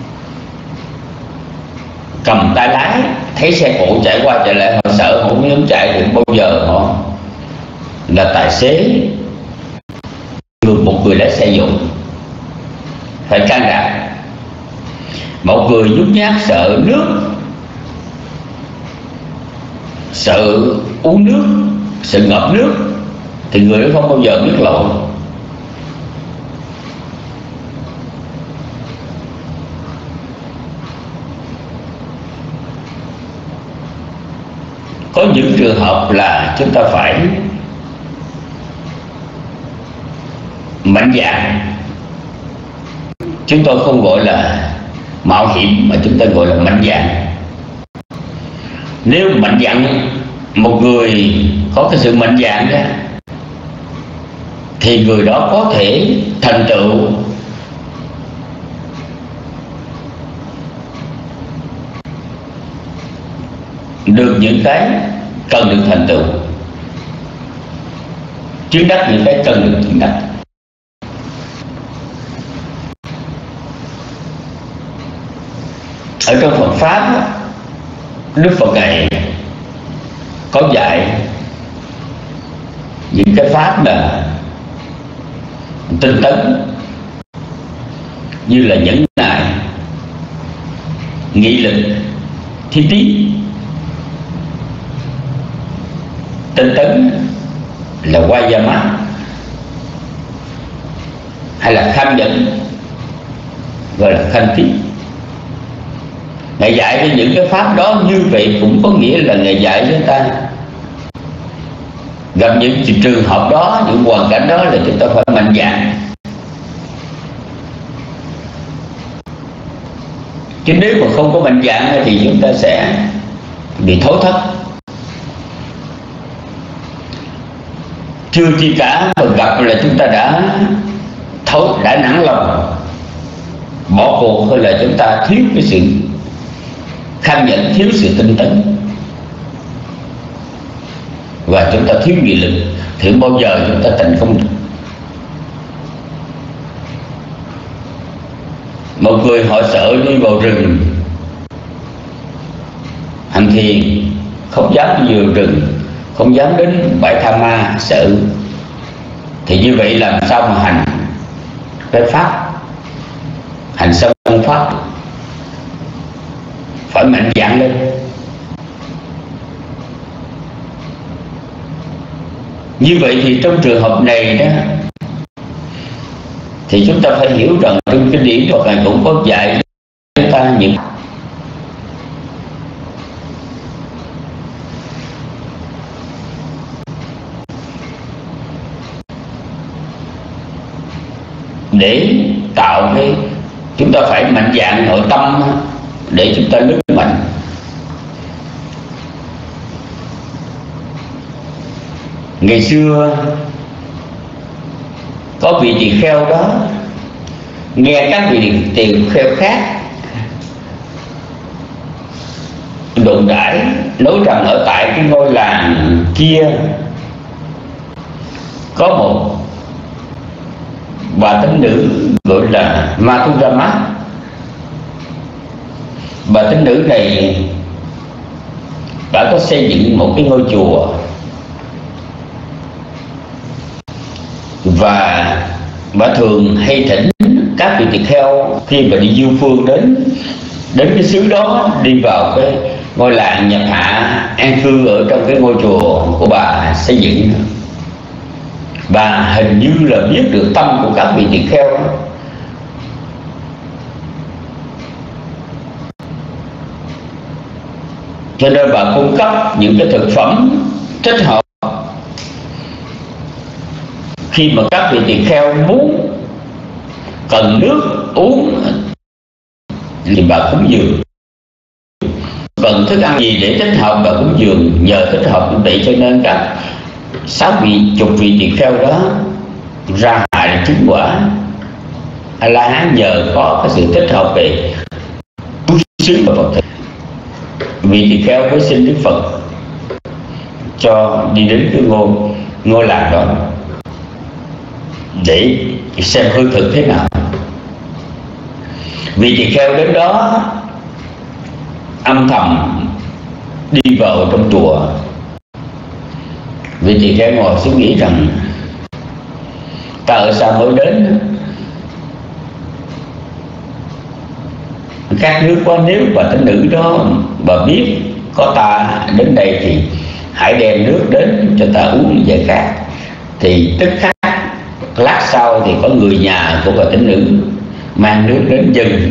cầm tay lái, thấy xe cộ chạy qua chạy lại, họ sợ, họ không dám chạy được bao giờ. Họ là tài xế, một người lái xe dụng phải can đảm. Một người nhút nhát, sợ nước, sợ uống nước, sợ ngập nước, thì người đó không bao giờ biết lỗi. Có những trường hợp là chúng ta phải mạnh dạn. Chúng tôi không gọi là mạo hiểm, mà chúng ta gọi là mạnh dạn. Nếu mạnh dạn, một người có cái sự mạnh dạn đó, thì người đó có thể thành tựu được những cái cần được thành tựu, chứng đắc những cái cần được chứng đắc. Ở trong Phật Pháp, Đức Phật Ngài có dạy những cái pháp là tinh tấn, như là nhẫn nại, nghị lực, thi trí. Tinh tấn là Vayama, hay là kham nhẫn, gọi là khanh tí. Ngài dạy cho những cái pháp đó như vậy cũng có nghĩa là Ngài dạy cho chúng ta gặp những trường hợp đó, những hoàn cảnh đó là chúng ta phải mạnh dạn. Chứ nếu mà không có mạnh dạn thì chúng ta sẽ bị thối thất. Chưa chi cả mà gặp là chúng ta đã nản lòng, bỏ cuộc, hay là chúng ta thiếu cái sự kham nhẫn, thiếu sự tinh tấn, và chúng ta thiếu nghị lực, thì bao giờ chúng ta thành không được. Một người họ sợ đi vào rừng hành thiền, không dám đi vào rừng, không dám đến bãi tha ma, sợ. Thì như vậy làm sao mà hành cái pháp, hành song pháp? Phải mạnh dạn lên. Như vậy thì trong trường hợp này đó, thì chúng ta phải hiểu rằng trong kinh điển Phật này cũng có dạy chúng ta những để tạo cái, chúng ta phải mạnh dạn nội tâm để chúng ta lớn mạnh. Ngày xưa có vị tỳ kheo đó nghe các vị tỳ kheo khác đồn đãi nói rằng ở tại cái ngôi làng kia có một bà tín nữ gọi là Mathurama. Bà tín nữ này đã có xây dựng một cái ngôi chùa, và bà thường hay thỉnh các vị tỳ kheo khi mà đi du phương đến cái xứ đó, đi vào cái ngôi làng nhập hạ an cư ở trong cái ngôi chùa của bà xây dựng. Bà hình như là biết được tâm của các vị tỳ kheo đó. Cho nên bà cung cấp những cái thực phẩm thích hợp khi mà các vị tỳ kheo muốn cần nước uống thì bà cúng dường, cần thức ăn gì để thích hợp bà cúng dường. Nhờ thích hợp như vậy cho nên các 60 vị tỳ kheo đó ra hại chứng quả A La Hán nhờ có cái sự thích hợp về trú xứ và Phật. Vị tỳ kheo mới xin Đức Phật cho đi đến cái ngôi làng đó để xem hư thực thế nào. Vị tỳ kheo đến đó âm thầm đi vào trong chùa. Vị tỳ kheo ngồi suy nghĩ rằng ta ở xa mới đến, các nước quá, nếu bà tín nữ đó bà biết có ta đến đây thì hãy đem nước đến cho ta uống về khác. Thì tức khắc lát sau thì có người nhà của bà tín nữ mang nước đến dâng.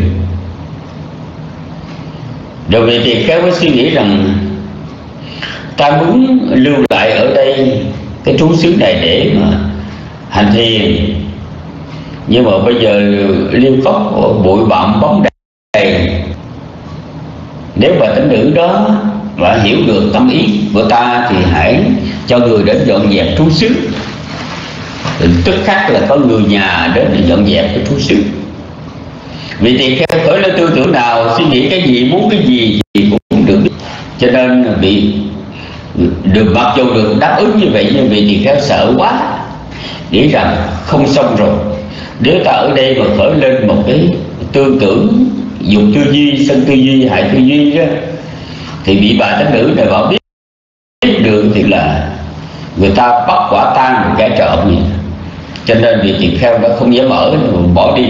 Rồi vị tỳ kheo mới suy nghĩ rằng ta muốn lưu lại ở đây cái trú xứ này để mà hành thiền, nhưng mà bây giờ liêu cốc bụi bặm bóng đầy. Nếu bà tín nữ đó bà hiểu được tâm ý của ta thì hãy cho người đến dọn dẹp trú xứ. Tức khắc là có người nhà đến để dọn dẹp cái trú xứ. Vị tỳ kheo khởi lên tư tưởng nào, suy nghĩ cái gì, muốn cái gì thì cũng được. Cho nên bị được, mặc dù được đáp ứng như vậy nhưng vị tỳ kheo sợ quá, nghĩ rằng không xong rồi. Nếu ta ở đây mà khởi lên một cái tư tưởng dục tư duy, sân tư duy, hại tư duy đó, thì bị bà tín nữ này bảo biết được thì là người ta bắt quả tang một kẻ trộm gì. Cho nên vị tỳ kheo đã không dám ở, bỏ đi.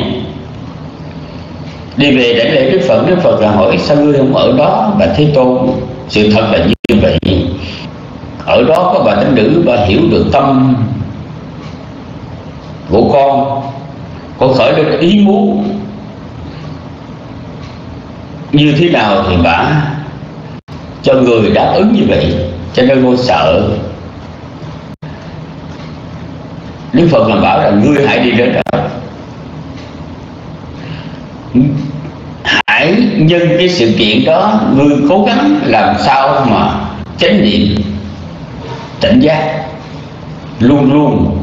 Đi về đảnh lễ Đức Phật. Đức Phật là hỏi sao ngươi không ở đó? Bà Thế Tôn, sự thật là như vậy. Ở đó có bà tín nữ, bà hiểu được tâm của con khởi lên ý muốn như thế nào thì bà cho người đáp ứng như vậy. Cho nên con sợ. Đức Phật làm bảo rằng ngươi hãy đi đến đó, hãy nhân cái sự kiện đó, ngươi cố gắng làm sao mà chánh niệm tỉnh giác, luôn luôn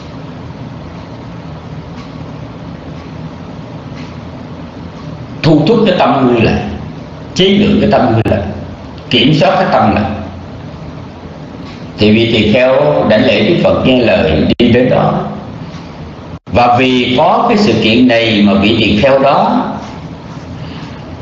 thu thúc cái tâm ngươi lại, chế lượng cái tâm ngươi lại, kiểm soát cái tâm lại. Thì vị tỳ kheo đảnh lễ Đức Phật nghe lời đi đến đó. Và vì có cái sự kiện này mà vị tỳ kheo đó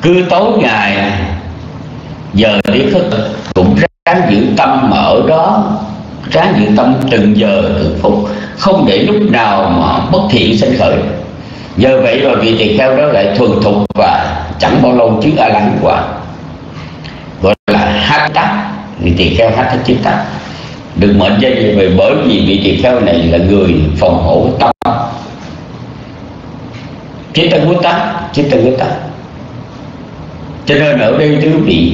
cứ tối ngày giờ đi khất cũng ráng giữ tâm ở đó, ráng giữ tâm từng giờ từng phút, không để lúc nào mà bất thiện sinh khởi. Giờ vậy rồi vị tỳ kheo đó lại thuần thục và chẳng bao lâu trước A La Hán quả, gọi là hát tắc. Vị tỳ kheo hát tắc chiết tắc được mệnh danh như vậy, bởi vì vị tỳ kheo này là người phòng hộ tâm. Chiết tắc quyết tắc, chiết tắc quyết tắc. Cho nên ở đây thưa quý vị,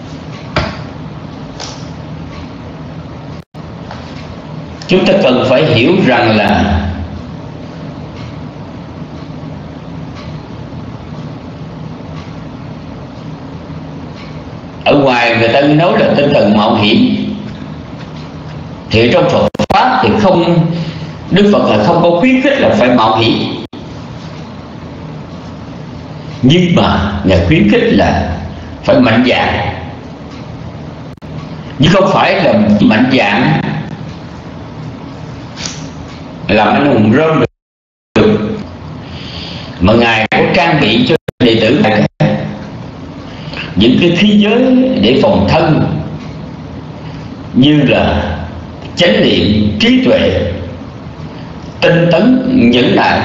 chúng ta cần phải hiểu rằng là ở ngoài người ta nói là tinh thần mạo hiểm, thì trong Phật pháp thì không, Đức Phật là không có khuyến khích là phải mạo hiểm, nhưng mà Ngài khuyến khích là phải mạnh dạn. Nhưng không phải là mạnh dạn làm anh hùng rơm được, mà Ngài có trang bị cho đệ tử những cái khí giới để phòng thân, như là chánh niệm, trí tuệ, tinh tấn, nhẫn nại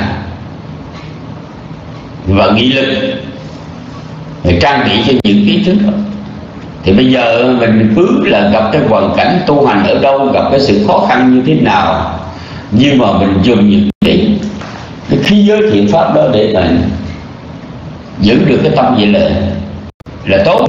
và nghị lực. Người trang bị cho những kiến thức đó. Thì bây giờ mình cứ là gặp cái hoàn cảnh tu hành ở đâu, gặp cái sự khó khăn như thế nào, nhưng mà mình dùng những cái khí giới thiện pháp đó để mà giữ được cái tâm vậy là tốt.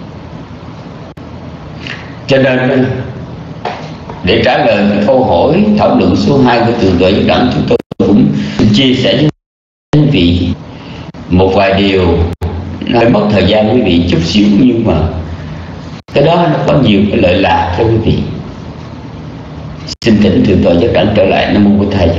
Cho nên để trả lời cái câu hỏi thảo luận số 2 của Thượng tọa Giác Đẳng, chúng tôi cũng chia sẻ với quý vị một vài điều. Nó mất thời gian quý vị chút xíu, nhưng mà cái đó nó có nhiều cái lợi lạc cho quý vị. Xin thỉnh Thượng tọa Giác Đẳng trở lại. Nam mô Bổn Thầy.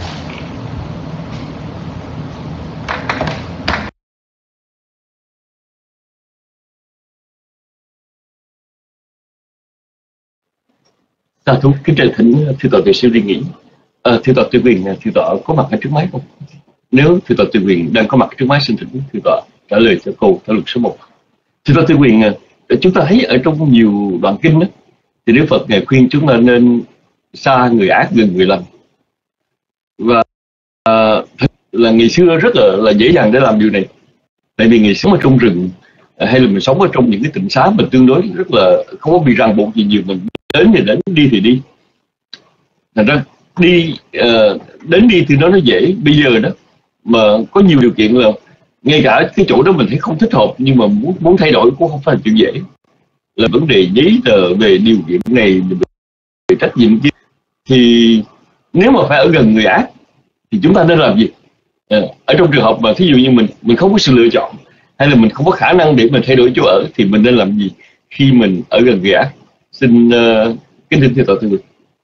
Sa thú kính trình thỉnh Thượng tọa Tuệ Siêu Liên Nghĩ. Thượng tọa Tư Quyền, Thượng tọa có mặt ở trước máy không? Nếu Thượng tọa Tư Quyền đang có mặt trước máy, xin thỉnh Thượng tọa trả lời cho câu thảo luận số 1. Thượng tọa Tư Quyền, chúng ta thấy ở trong nhiều đoạn kinh đó, thì Đức Phật Ngài khuyên chúng ta nên xa người ác gần người lành. Và là ngày xưa rất là dễ dàng để làm điều này, tại vì ngày sống ở trong rừng hay là mình sống ở trong những cái tịnh xá mình tương đối rất là không có bị ràng buộc gì nhiều, mình đến thì đến, đi thì đi. Thành ra đến đi thì nó dễ. Bây giờ đó mà có nhiều điều kiện là ngay cả cái chỗ đó mình thấy không thích hợp, nhưng mà muốn thay đổi cũng không phải là chuyện dễ. Là vấn đề giấy tờ, về điều kiện này, về trách nhiệm kia. Thì nếu mà phải ở gần người ác thì chúng ta nên làm gì? Ở trong trường hợp mà thí dụ như mình không có sự lựa chọn, hay là mình không có khả năng để mình thay đổi chỗ ở, thì mình nên làm gì khi mình ở gần người ác? Xin kính thưa Thượng tọa Tư Quyền.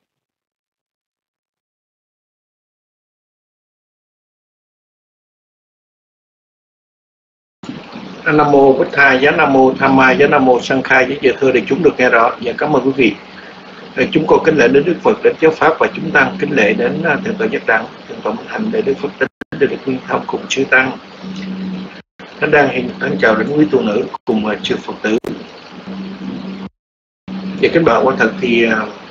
Nam mô Bích Tha Giá, Nam mô Tham Ma Giá, Nam mô Sang Khai Giá. Giờ thưa để chúng được nghe rõ. Và cảm ơn quý vị. Chúng con kính lễ đến Đức Phật, đến giáo pháp, và chúng tăng kính lễ đến Thượng tọa Giác Đẳng, Thượng tọa Minh Hạnh, để Đức Phật đến để được nguyên thông cùng chư tăng. Nó đang hiện thân chào đến quý tu nữ cùng chư Phật tử. Và kính bảo quả thật thì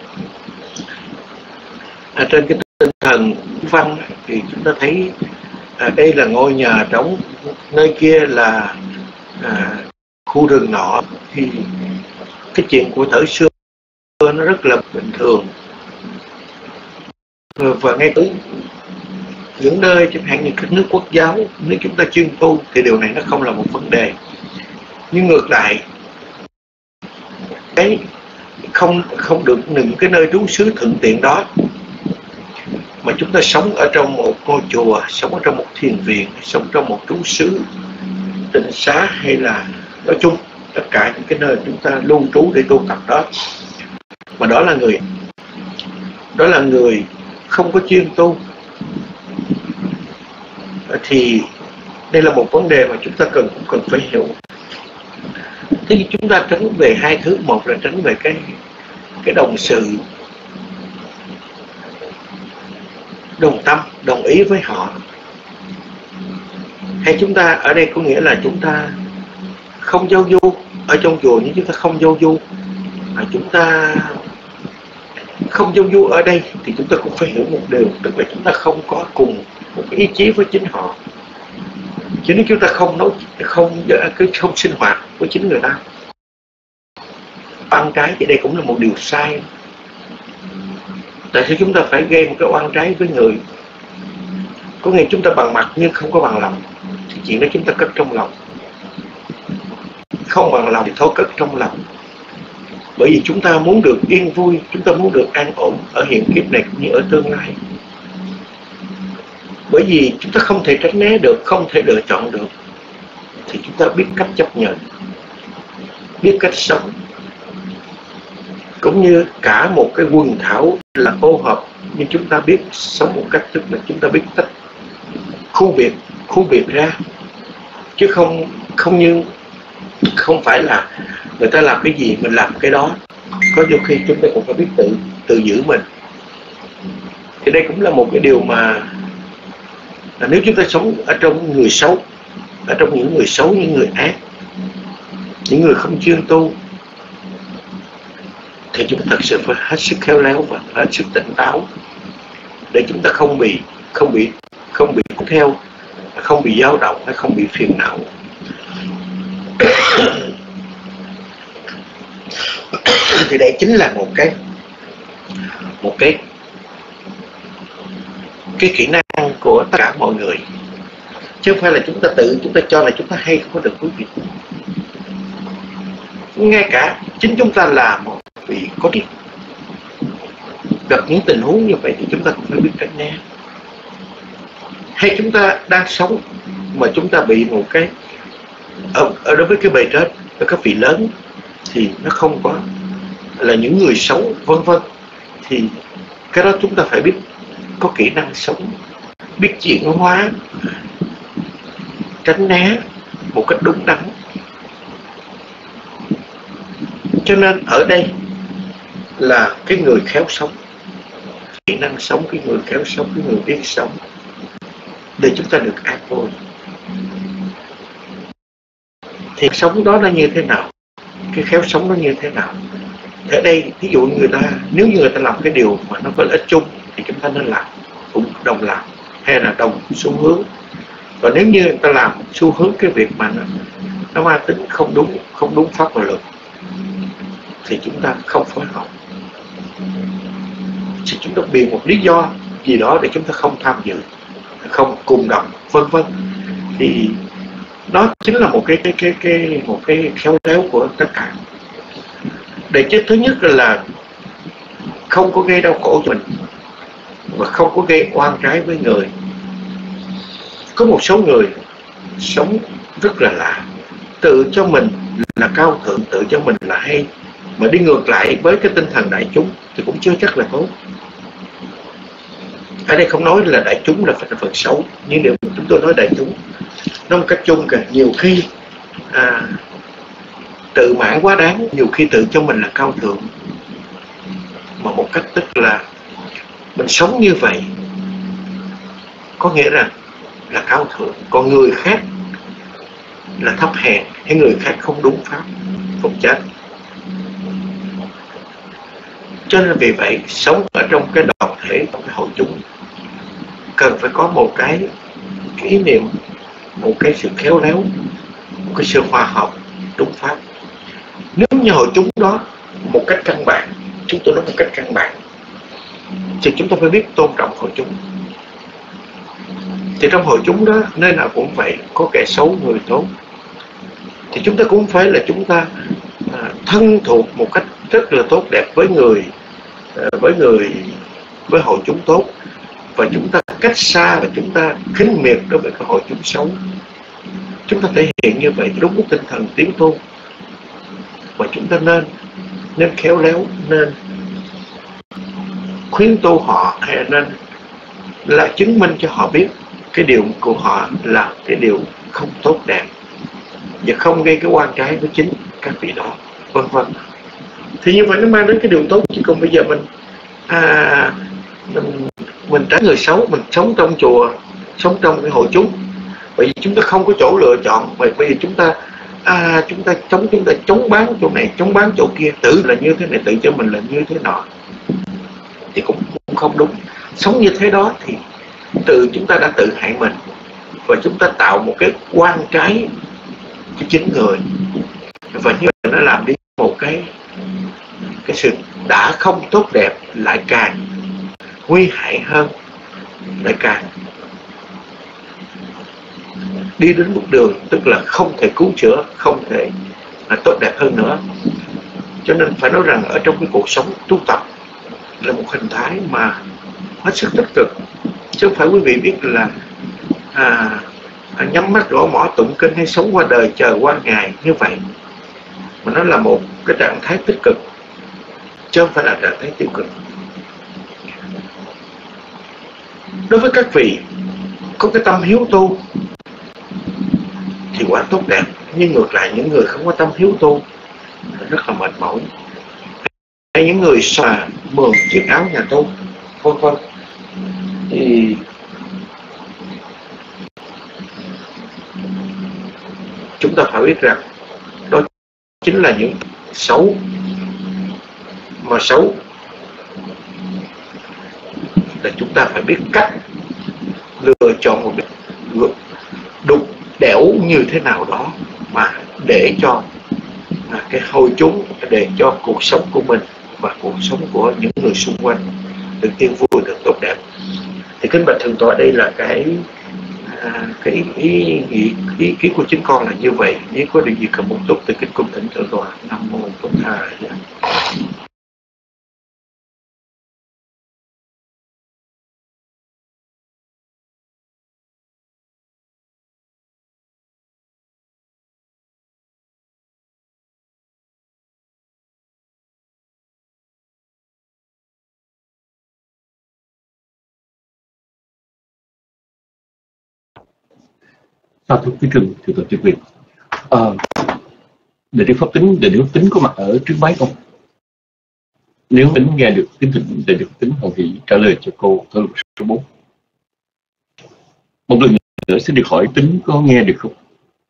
trên cái tinh thần văn thì chúng ta thấy đây là ngôi nhà trống, nơi kia là khu rừng nọ, thì cái chuyện của thời xưa nó rất là bình thường. Và ngay tới những nơi chẳng hạn như các nước quốc giáo, nếu chúng ta chuyên tu thì điều này nó không là một vấn đề. Nhưng ngược lại, cái không được những cái nơi trú xứ thuận tiện đó, mà chúng ta sống ở trong một ngôi chùa, sống ở trong một thiền viện, sống trong một trú xứ tịnh xá, hay là nói chung tất cả những cái nơi chúng ta lưu trú để tu tập đó, mà đó là người không có chuyên tu, thì đây là một vấn đề mà chúng ta cũng cần phải hiểu. Thế thì chúng ta tránh về hai thứ. Một là tránh về cái đồng sự, đồng tâm, đồng ý với họ. Hay chúng ta ở đây có nghĩa là chúng ta không giao du ở trong chùa, nhưng chúng ta không giao du, chúng ta không giao du ở đây, thì chúng ta cũng phải hiểu một điều, tức là chúng ta không có cùng một cái ý chí với chính họ. Chứ nếu chúng ta không sinh hoạt với chính người ta oan trái, thì đây cũng là một điều sai. Tại sao chúng ta phải gây một cái oan trái với người? Có nghĩa chúng ta bằng mặt nhưng không có bằng lòng, thì chuyện đó chúng ta cất trong lòng. Không bằng lòng thì thôi cất trong lòng. Bởi vì chúng ta muốn được yên vui, chúng ta muốn được an ổn ở hiện kiếp này cũng như ở tương lai. Bởi vì chúng ta không thể tránh né được, không thể lựa chọn được, thì chúng ta biết cách chấp nhận, biết cách sống. Cũng như cả một cái quần thảo là ô hợp, nhưng chúng ta biết sống một cách, tức là chúng ta biết tách khu biệt ra, chứ không phải là người ta làm cái gì mình làm cái đó. Có đôi khi chúng ta cũng phải biết tự giữ mình. Thì đây cũng là một cái điều mà nếu chúng ta sống ở trong người xấu, ở trong những người xấu, những người ác, những người không chuyên tu, thì chúng ta thật sự phải hết sức khéo léo và hết sức tỉnh táo để chúng ta không bị cuốn theo, không bị dao động hay không bị phiền não. Thì đây chính là một cái kỹ năng của tất cả mọi người, chứ không phải là chúng ta cho là chúng ta hay không có được quý vị. Ngay cả chính chúng ta là một vị có trí, gặp những tình huống như vậy thì chúng ta cũng phải biết tránh né. Hay chúng ta đang sống mà chúng ta bị một cái ở đối với cái bề trên, với các vị lớn, thì nó không có là những người xấu vân vân, thì cái đó chúng ta phải biết có kỹ năng sống, biết chuyển hóa, tránh né một cách đúng đắn. Cho nên ở đây là cái người khéo sống, kỹ năng sống, cái người khéo sống, cái người biết sống, để chúng ta được an vui. Thì sống đó là như thế nào? Cái khéo sống nó như thế nào? Ở đây, ví dụ nếu như người ta làm cái điều mà nó có lợi ích chung, thì chúng ta nên làm, cũng đồng làm, hay là đồng xu hướng. Và nếu như người ta làm xu hướng cái việc mà nó mang tính không đúng pháp và luật, thì chúng ta không phối hợp. Thì chúng ta biện một lý do gì đó để chúng ta không tham dự, không cùng đồng, vân vân. Thì đó chính là một cái khéo léo của tất cả. Để chứ thứ nhất là không có gây đau khổ cho mình và không có gây oan trái với người. Có một số người sống rất là lạ, tự cho mình là cao thượng, tự cho mình là hay, mà đi ngược lại với cái tinh thần đại chúng thì cũng chưa chắc là tốt. Ở đây không nói là đại chúng là phải là phần xấu, nhưng nếu chúng tôi nói đại chúng nó một cách chung cả, nhiều khi tự mãn quá đáng, nhiều khi tự cho mình là cao thượng, mà một cách tức là mình sống như vậy có nghĩa là cao thượng, còn người khác là thấp hèn, hay người khác không đúng pháp, không chết. Cho nên vì vậy sống ở trong cái đoàn thể, trong cái hội chúng, cần phải có một cái ý niệm, một cái sự khéo léo, một cái sự hòa hợp đúng pháp. Nếu như hội chúng đó một cách căn bản, chúng tôi nói một cách căn bản, thì chúng ta phải biết tôn trọng hội chúng. Thì trong hội chúng đó nơi nào cũng vậy, có kẻ xấu người tốt, thì chúng ta cũng phải là chúng ta thân thuộc một cách rất là tốt đẹp với hội chúng tốt, và chúng ta cách xa và chúng ta khinh miệt đối với cái hội chúng xấu. Chúng ta thể hiện như vậy đúng với tinh thần tiến tu, và chúng ta nên khéo léo, nên khuyến tu họ, hay nên là chứng minh cho họ biết cái điều của họ là cái điều không tốt đẹp và không gây cái oan trái với chính các vị đó, vân vân. Thì như vậy nó mang đến cái điều tốt. Chứ còn bây giờ mình tránh người xấu, mình sống trong chùa, sống trong cái hội chúng, bởi vì chúng ta không có chỗ lựa chọn, bởi vì chúng ta chúng ta chống bán chỗ này, chống bán chỗ kia, tự là như thế này, tự cho mình là như thế nọ, thì cũng không đúng. Sống như thế đó thì chúng ta đã tự hại mình, và chúng ta tạo một cái quan trái cho chính người, và như vậy nó làm đi một cái sự đã không tốt đẹp lại càng nguy hại hơn, lại càng đi đến bước đường tức là không thể cứu chữa, không thể là tốt đẹp hơn nữa. Cho nên phải nói rằng ở trong cái cuộc sống tu tập là một hình thái mà hết sức tích cực, chứ không phải quý vị biết là nhắm mắt gõ mỏ tụng kinh hay sống qua đời chờ qua ngày như vậy, mà nó là một cái trạng thái tích cực chứ không phải là trạng thái tiêu cực. Đối với các vị có cái tâm hiếu tu thì quá tốt đẹp, nhưng ngược lại những người không có tâm hiếu tu rất là mệt mỏi, hay những người xòa mượn chiếc áo nhà tu vân vân, thì chúng ta phải biết rằng đó chính là những xấu, mà xấu là chúng ta phải biết cách lựa chọn một đục đẽo như thế nào đó mà để cho cái hồi chúng, để cho cuộc sống của mình và cuộc sống của những người xung quanh được yên vui, được tốt đẹp. Thì kính bạch thượng tọa, đây là cái ý kiến của chính con là như vậy. Nếu có điều gì cần bổ túc thì kính cung thỉnh thượng tọa. Nam mô Bổn Thầy. Thưa quý trường thượng tọa Tuyệt Việt, Đại đức Pháp Tính có mặt ở trước máy không? Nếu Tính nghe được Đại đức Pháp Tính hồng hỷ trả lời cho cô thơ luật số 4. Một lần nữa xin được hỏi Tính có nghe được không?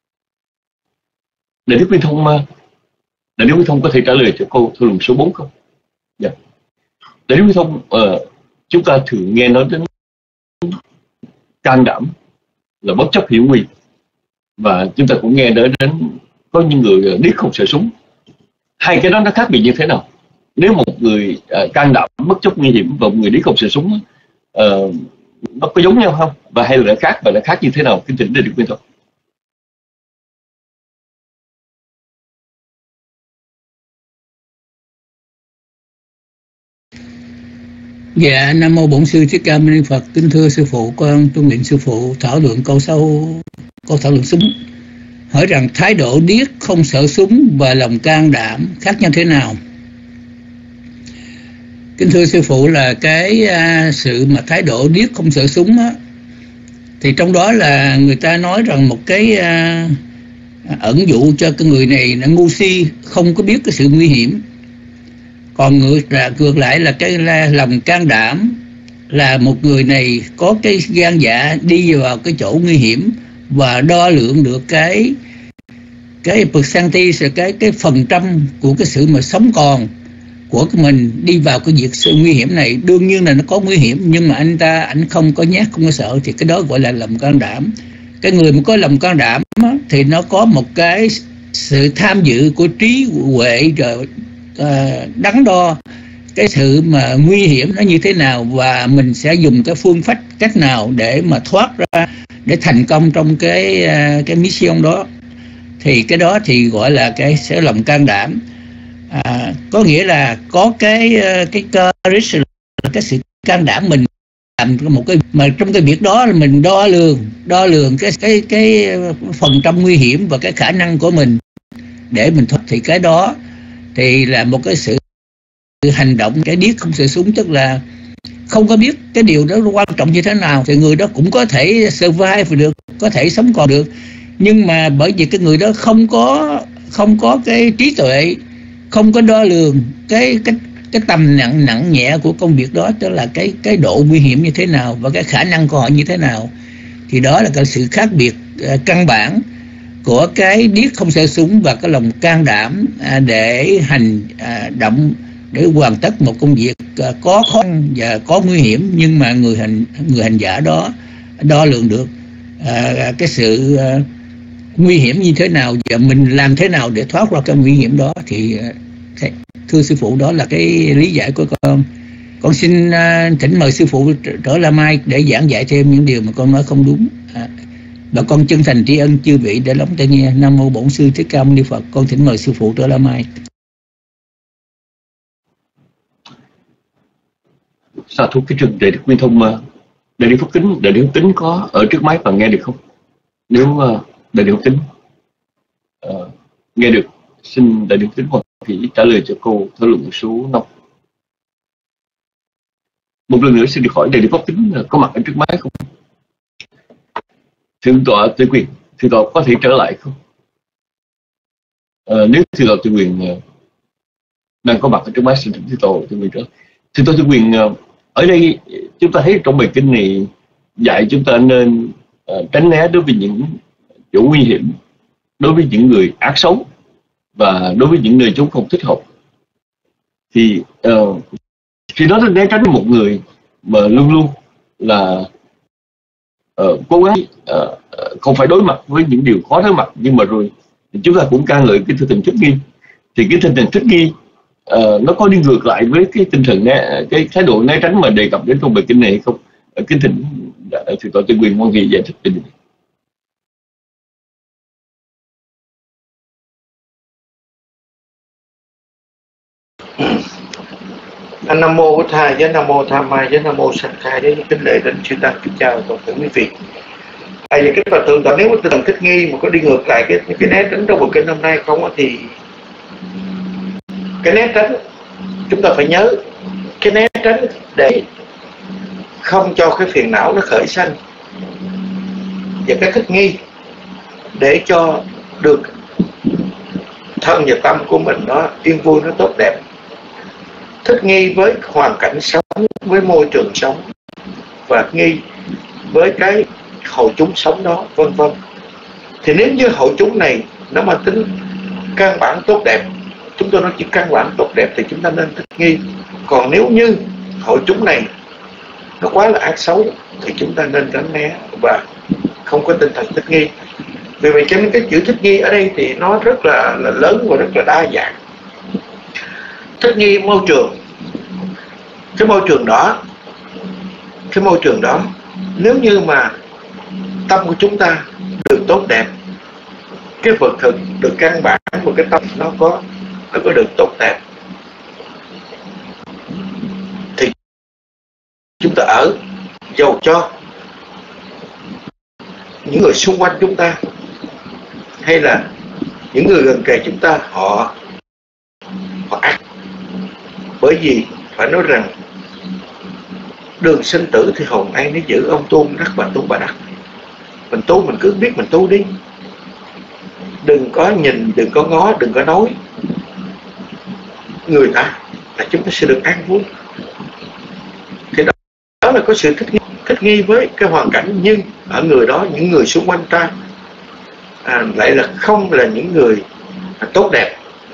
Đại đức Viên Thông có thể trả lời cho cô thơ luật số 4 không? Dạ. Đại đức Viên Thông, chúng ta thường nghe nói đến can đảm là bất chấp hiểm nguy, và chúng ta cũng nghe đến có những người điếc không sợ súng. Hai cái đó nó khác biệt như thế nào? Nếu một người can đảm bất chấp nguy hiểm và một người điếc không sợ súng, nó có giống nhau không? Và hay là khác, và là khác như thế nào? Kính thỉnh Đại đức Viên Thông. Dạ, Nam mô Bổn Sư Thích Ca Mâu Ni Phật. Kính thưa sư phụ, con tôn lệnh sư phụ thảo luận câu thảo luận súng, hỏi rằng thái độ điếc không sợ súng và lòng can đảm khác nhau thế nào? Kính thưa sư phụ, là cái sự mà thái độ điếc không sợ súng á, thì trong đó là người ta nói rằng một cái ẩn dụ cho cái người này là ngu si, không có biết cái sự nguy hiểm. Còn ngược lại là cái lòng can đảm, là một người này có cái gan dạ đi vào cái chỗ nguy hiểm và đo lượng được cái percentage, cái phần trăm của cái sự mà sống còn của mình đi vào cái việc sự nguy hiểm này. Đương nhiên là nó có nguy hiểm, nhưng mà anh không có nhát, không có sợ, thì cái đó gọi là lòng can đảm. Cái người mà có lòng can đảm á, thì nó có một cái sự tham dự của trí huệ, rồi đắn đo cái sự mà nguy hiểm nó như thế nào, và mình sẽ dùng cái phương pháp cách nào để mà thoát ra, để thành công trong cái mission đó. Thì cái đó thì gọi là cái sẽ lòng can đảm. Có nghĩa là có cái courage, là cái sự can đảm mình làm một cái, mà trong cái việc đó là mình đo lường cái phần trăm nguy hiểm và cái khả năng của mình để mình thoát. Thì cái đó thì là một cái sự hành động. Cái điếc không sợ súng tức là không có biết cái điều đó quan trọng như thế nào, thì người đó cũng có thể survive được, có thể sống còn được. Nhưng mà bởi vì cái người đó không có cái trí tuệ, không có đo lường cái tầm nặng nhẹ của công việc đó, tức là cái độ nguy hiểm như thế nào và cái khả năng của họ như thế nào, thì đó là cái sự khác biệt căn bản của cái điếc không sợ súng và cái lòng can đảm để hành động để hoàn tất một công việc có khó khăn và có nguy hiểm, nhưng mà người hành giả đó đo lường được cái sự nguy hiểm như thế nào và mình làm thế nào để thoát ra cái nguy hiểm đó. Thì thưa sư phụ, đó là cái lý giải của con. Con xin thỉnh mời sư phụ trở lại mai để giảng dạy thêm những điều mà con nói không đúng. Và con chân thành tri ân chư vị để lắng tai nghe. Nam mô Bổn Sư Thích Ca Mâu Ni Phật. Con thỉnh mời sư phụ trở lại mai. Sa thú cái trường Đại Đức Nguyên Thông, Đại Đức Phúc Tính, Đại Đức Phúc Tính có ở trước máy và nghe được không? Nếu Đại Đức Phúc Tính nghe được, xin Đại Đức Phúc Tính Hoàng Thủy trả lời cho cô thảo luận số 5. Một lần nữa xin được hỏi Đại Đức Phúc Tính có mặt ở trước máy không? Thượng tọa Tuệ Quyền, thượng tọa có thể trở lại không? Nếu thượng tọa Tuệ Quyền đang có mặt ở trước máy, xin thượng tọa Tuệ Quyền trở lại. Thượng tọa Tuệ Quyền, ở đây chúng ta thấy trong bài kinh này dạy chúng ta nên tránh né đối với những chỗ nguy hiểm, đối với những người ác xấu và đối với những nơi chúng không thích hợp. Thì khi đó né tránh một người mà luôn luôn là cố gắng không phải đối mặt với những điều khó đối mặt, nhưng mà rồi chúng ta cũng ca ngợi cái tinh thần thích nghi. Thì cái tinh thần thích nghi nó có đi ngược lại với cái tinh thần cái thái độ né tránh mà đề cập đến trong bài kinh này hay không? Kính thỉnh thượng tọa Tuệ Quyền Hoàng Thủy giải thích về điều này. Nam mô Bổn Thầy, với Nam mô Tham Mai, với Nam mô Sanh Khai, với kính lễ đến chư tăng, kính chào toàn thể quý vị. Vậy cái phần thượng tọa, nếu mà tinh thần thích nghi mà có đi ngược lại cái né tránh trong bộ kinh hôm nay không, thì cái né tránh chúng ta phải nhớ, cái né tránh để không cho cái phiền não nó khởi sanh, và cái thích nghi để cho được thân và tâm của mình nó yên vui, nó tốt đẹp, thích nghi với hoàn cảnh sống, với môi trường sống, và nghi với cái hội chúng sống đó, vân vân. Thì nếu như hội chúng này nó mà tính căn bản tốt đẹp, chúng tôi nói chỉ căn bản tốt đẹp, thì chúng ta nên thích nghi. Còn nếu như hội chúng này nó quá là ác xấu thì chúng ta nên tránh né và không có tinh thần thích nghi. Vì vậy cho nên cái chữ thích nghi ở đây thì nó rất là lớn và rất là đa dạng. Thích nghi môi trường, cái môi trường đó nếu như mà tâm của chúng ta được tốt đẹp, cái vật thực được căn bản của cái tâm nó có được tốt đẹp, thì chúng ta ở, dầu cho những người xung quanh chúng ta hay là những người gần kề chúng ta họ ác. Bởi vì phải nói rằng đường sinh tử thì hồn ai nó giữ, ông tu đắc bà tu bà đắc. Mình tu mình cứ biết mình tu đi, đừng có nhìn, đừng có ngó, đừng có nói người ta, là chúng ta sẽ được an vui. Thì đó là có sự thích nghi với cái hoàn cảnh, nhưng ở người đó, những người xung quanh ta lại là không là những người tốt đẹp,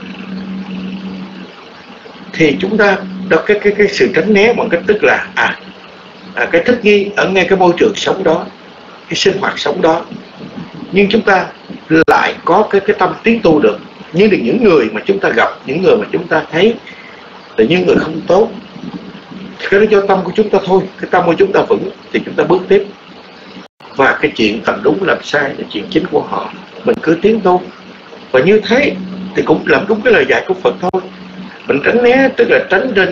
thì chúng ta đó cái sự tránh né bằng cách tức là cái thích nghi ở ngay cái môi trường sống đó, cái sinh hoạt sống đó, nhưng chúng ta lại có cái tâm tiến tu được. Nhưng những người mà chúng ta gặp, những người mà chúng ta thấy là những người không tốt, thì cái đó do tâm của chúng ta thôi. Cái tâm của chúng ta vững thì chúng ta bước tiếp, và cái chuyện làm đúng làm sai là chuyện chính của họ, mình cứ tiến tu. Và như thế thì cũng làm đúng cái lời dạy của Phật thôi. Mình tránh né tức là tránh trên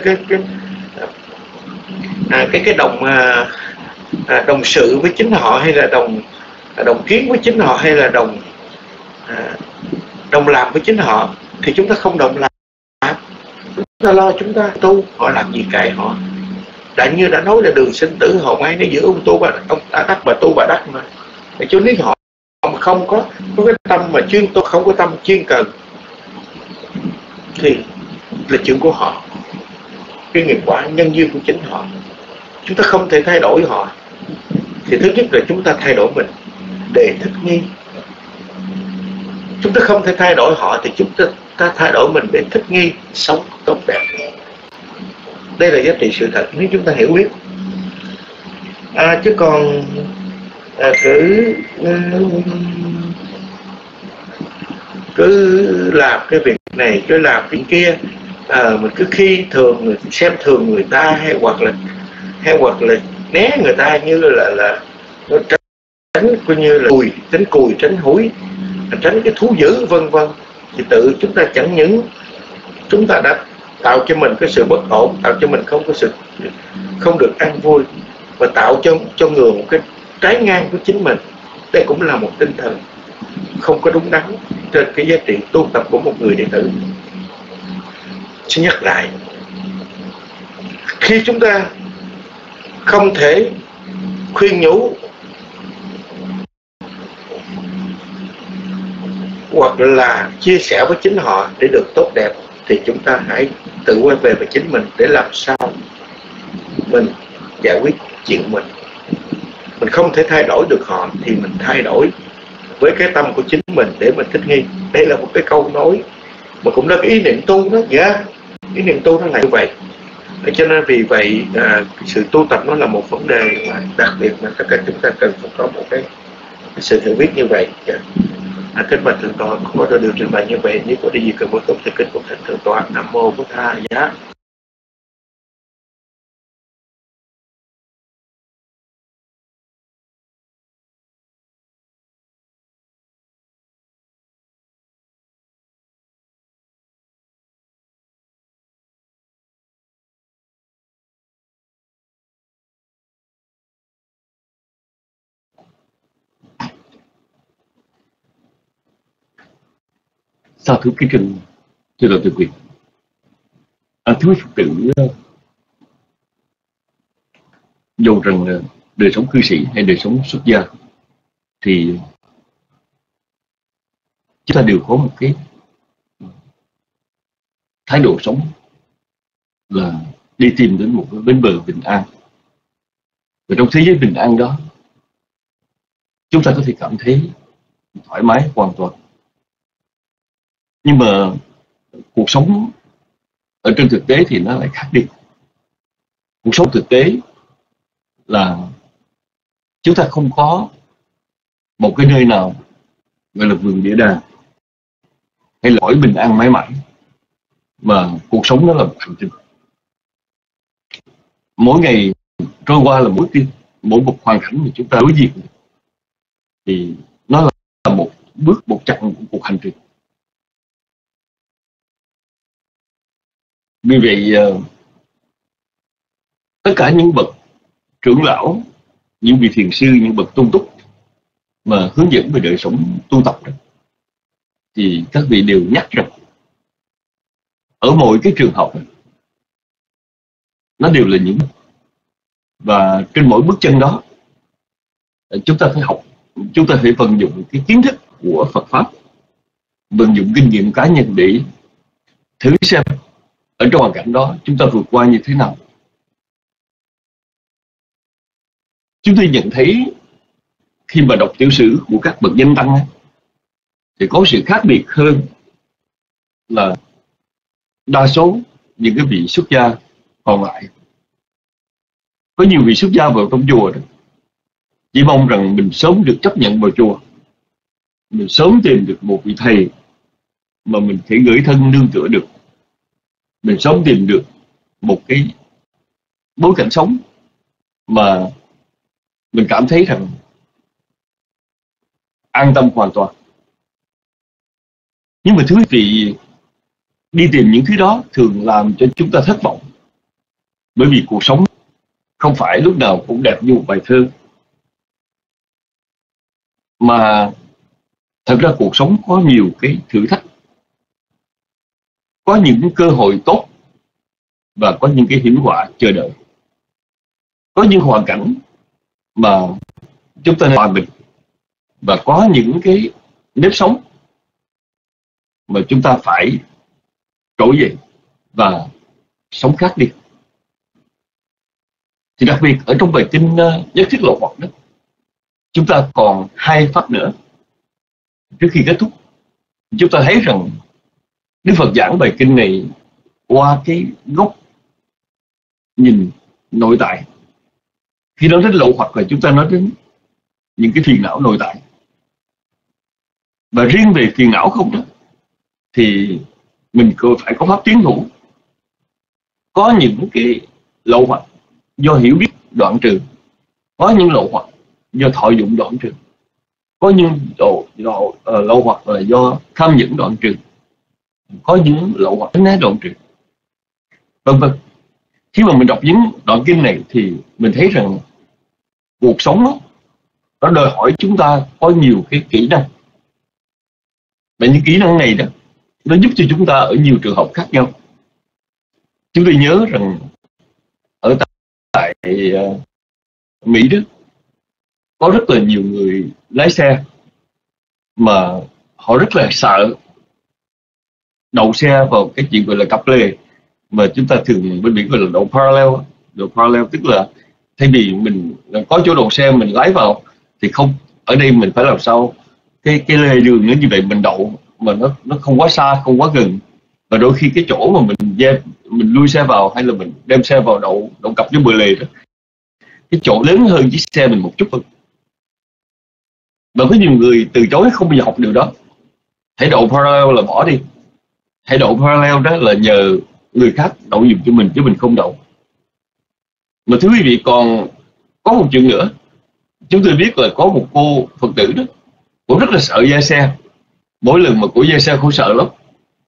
cái đồng sự với chính họ, hay là đồng kiến với chính họ, hay là đồng làm với chính họ, thì chúng ta không đồng làm. Chúng ta lo chúng ta tu, họ làm gì kệ họ. Đại như đã nói là đường sinh tử hồn ai nó giữ, ông tu bà, ông đắc bà tu bà đắc mà. Để cho nếu họ mà không có cái tâm mà chuyên tu, không có tâm chuyên cần, thì là chuyện của họ, cái nghiệp quả nhân duyên của chính họ. Chúng ta không thể thay đổi họ. Thì thứ nhất là chúng ta thay đổi mình để thích nghi. Chúng ta không thể thay đổi họ thì chúng ta thay đổi mình để thích nghi sống tốt đẹp. Đây là giá trị sự thật nếu chúng ta hiểu biết. Chứ còn cứ làm cái việc này, cứ làm việc kia, mình cứ khi thường xem thường người ta, hay hoặc là né người ta, như là tránh coi như là tránh cùi tránh húi, tránh cái thú dữ vân vân, thì tự chúng ta chẳng những chúng ta đã tạo cho mình cái sự bất ổn, tạo cho mình không được an vui, và tạo cho người một cái trái ngang của chính mình. Đây cũng là một tinh thần không có đúng đắn trên cái giá trị tu tập của một người đệ tử. Xin nhắc lại, khi chúng ta không thể khuyên nhủ hoặc là chia sẻ với chính họ để được tốt đẹp, thì chúng ta hãy tự quay về với chính mình để làm sao mình giải quyết chuyện mình. Mình không thể thay đổi được họ thì mình thay đổi với cái tâm của chính mình để mình thích nghi. Đây là một cái câu nói mà cũng là cái ý niệm tu đó. Ý niệm tu nó là như vậy. Cho nên vì vậy cái sự tu tập nó là một vấn đề mà đặc biệt mà tất cả chúng ta cần phải có một cái sự hiểu biết như vậy. Kính bạch thượng tọa, có được trình bày như vậy, nếu có điều gì cần bổ túc thì kính cùng thỉnh thượng tọa. Nam mô Bổn Thầy Giá. Sa thú kính trình thưa đạo Từ Quyền. Thưa quý Phật tử, dù rằng đời sống cư sĩ hay đời sống xuất gia thì chúng ta đều có một cái thái độ sống là đi tìm đến một cái bến bờ bình an. Và trong thế giới bình an đó, chúng ta có thể cảm thấy thoải mái hoàn toàn. Nhưng mà cuộc sống ở trên thực tế thì nó lại khác đi. Cuộc sống thực tế là chúng ta không có một cái nơi nào gọi là vườn địa đàng hay là cõi bình an mãi mãi, mà cuộc sống nó là một hành trình. Mỗi ngày trôi qua là mỗi một hoàn cảnh mà chúng ta đối diện thì nó là một chặng của cuộc hành trình. Vì vậy tất cả những bậc trưởng lão, những vị thiền sư, những bậc tôn túc mà hướng dẫn về đời sống tu tập đó, thì các vị đều nhắc rằng ở mỗi cái trường học này, nó đều là những, và trên mỗi bước chân đó chúng ta phải học, chúng ta phải vận dụng cái kiến thức của Phật pháp, vận dụng kinh nghiệm cá nhân để thử xem ở trong hoàn cảnh đó chúng ta vượt qua như thế nào. Chúng tôi nhận thấy khi mà đọc tiểu sử của các bậc danh tăng thì có sự khác biệt hơn là đa số những cái vị xuất gia còn lại. Có nhiều vị xuất gia vào trong chùa đó, chỉ mong rằng mình sớm được chấp nhận vào chùa, mình sớm tìm được một vị thầy mà mình thể gửi thân nương tựa được, mình sớm tìm được một cái bối cảnh sống mà mình cảm thấy rằng an tâm hoàn toàn. Nhưng mà thưa quý vị, đi tìm những thứ đó thường làm cho chúng ta thất vọng, bởi vì cuộc sống không phải lúc nào cũng đẹp như một bài thơ, mà thật ra cuộc sống có nhiều cái thử thách, có những cơ hội tốt và có những cái hiểm họa chờ đợi, có những hoàn cảnh mà chúng ta hòa bình, và có những cái nếp sống mà chúng ta phải trỗi dậy và sống khác đi. Thì đặc biệt ở trong bài kinh Nhất Thiết Lộ Hoặc đó, chúng ta còn 2 pháp nữa trước khi kết thúc. chúng ta thấy rằng Đức Phật giảng bài kinh này qua cái góc nhìn nội tại. Khi nói đến lậu hoặc là chúng ta nói đến những cái phiền não nội tại. Và riêng về phiền não không đó thì mình phải có pháp tiến thủ. Có những cái lậu hoặc do hiểu biết đoạn trừ, có những lậu hoặc do thọ dụng đoạn trừ, có những lậu hoặc là do tham nhũng đoạn trừ, có những lậu hoặc tránh né đoạn trừ, vân vân. Khi mà mình đọc những đoạn kinh này thì mình thấy rằng cuộc sống đó, nó đòi hỏi chúng ta có nhiều cái kỹ năng. Và những kỹ năng này đó, nó giúp cho chúng ta ở nhiều trường hợp khác nhau. Chúng tôi nhớ rằng ở tại Mỹ đó, có rất là nhiều người lái xe mà họ rất là sợ đậu xe vào cái chuyện gọi là cặp lề, mà chúng ta thường bên Mỹ gọi là đậu parallel. Đậu parallel tức là thay vì mình có chỗ đậu xe mình lái vào thì không, ở đây mình phải làm sao cái lề đường nó như vậy mình đậu mà nó không quá xa, không quá gần, và đôi khi cái chỗ mà mình lui xe vào hay là mình đem xe vào đậu cặp với bờ lề đó, cái chỗ lớn hơn chiếc xe mình một chút thôi. Và có nhiều người từ chối, không bao giờ học điều đó. Hãy đậu parallel là bỏ đi, hãy đậu parallel đó là nhờ người khác đậu giùm cho mình chứ mình không đậu. Mà thưa quý vị, còn có một chuyện nữa. Chúng tôi biết là có một cô Phật tử đó, cũng rất là sợ dây xe. Mỗi lần mà cô dây xe cô sợ lắm.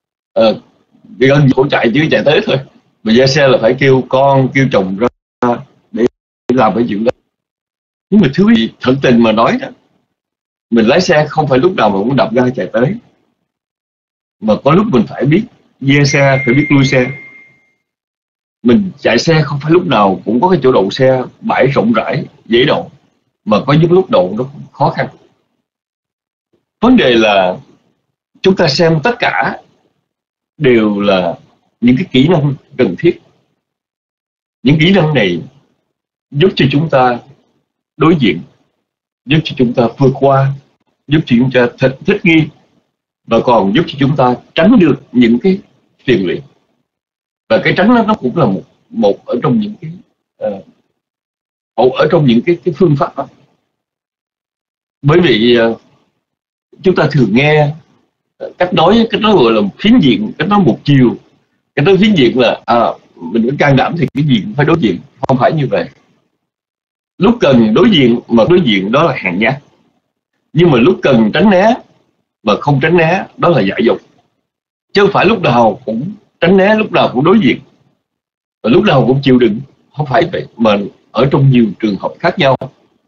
Cô chạy chứ chạy tới thôi. Mà dây xe là phải kêu con, kêu chồng ra để làm cái chuyện đó. Nhưng mà thưa quý vị, thật tình mà nói đó, mình lái xe không phải lúc nào mà cũng đạp ga chạy tới, mà có lúc mình phải biết dê xe, phải biết lui xe. Mình chạy xe không phải lúc nào cũng có cái chỗ đậu xe bãi rộng rãi dễ đậu, mà có những lúc đậu nó khó khăn. Vấn đề là chúng ta xem tất cả đều là những cái kỹ năng cần thiết. Những kỹ năng này giúp cho chúng ta đối diện, giúp cho chúng ta vượt qua, giúp cho chúng ta thích nghi, và còn giúp cho chúng ta tránh được những cái phiền lụy. Và cái tránh đó nó cũng là một ở trong những cái ở trong những cái phương pháp đó. Bởi vì chúng ta thường nghe cách nói gọi là phiến diện, cách nói một chiều. Cách nói phiến diện là mình có can đảm thì cái gì cũng phải đối diện. Không phải như vậy. Lúc cần đối diện mà đối diện đó là hèn nhát, nhưng mà lúc cần tránh né mà không tránh né đó là dại dột. Chứ không phải lúc nào cũng tránh né, lúc nào cũng đối diện, và lúc nào cũng chịu đựng. Không phải vậy, mà ở trong nhiều trường hợp khác nhau.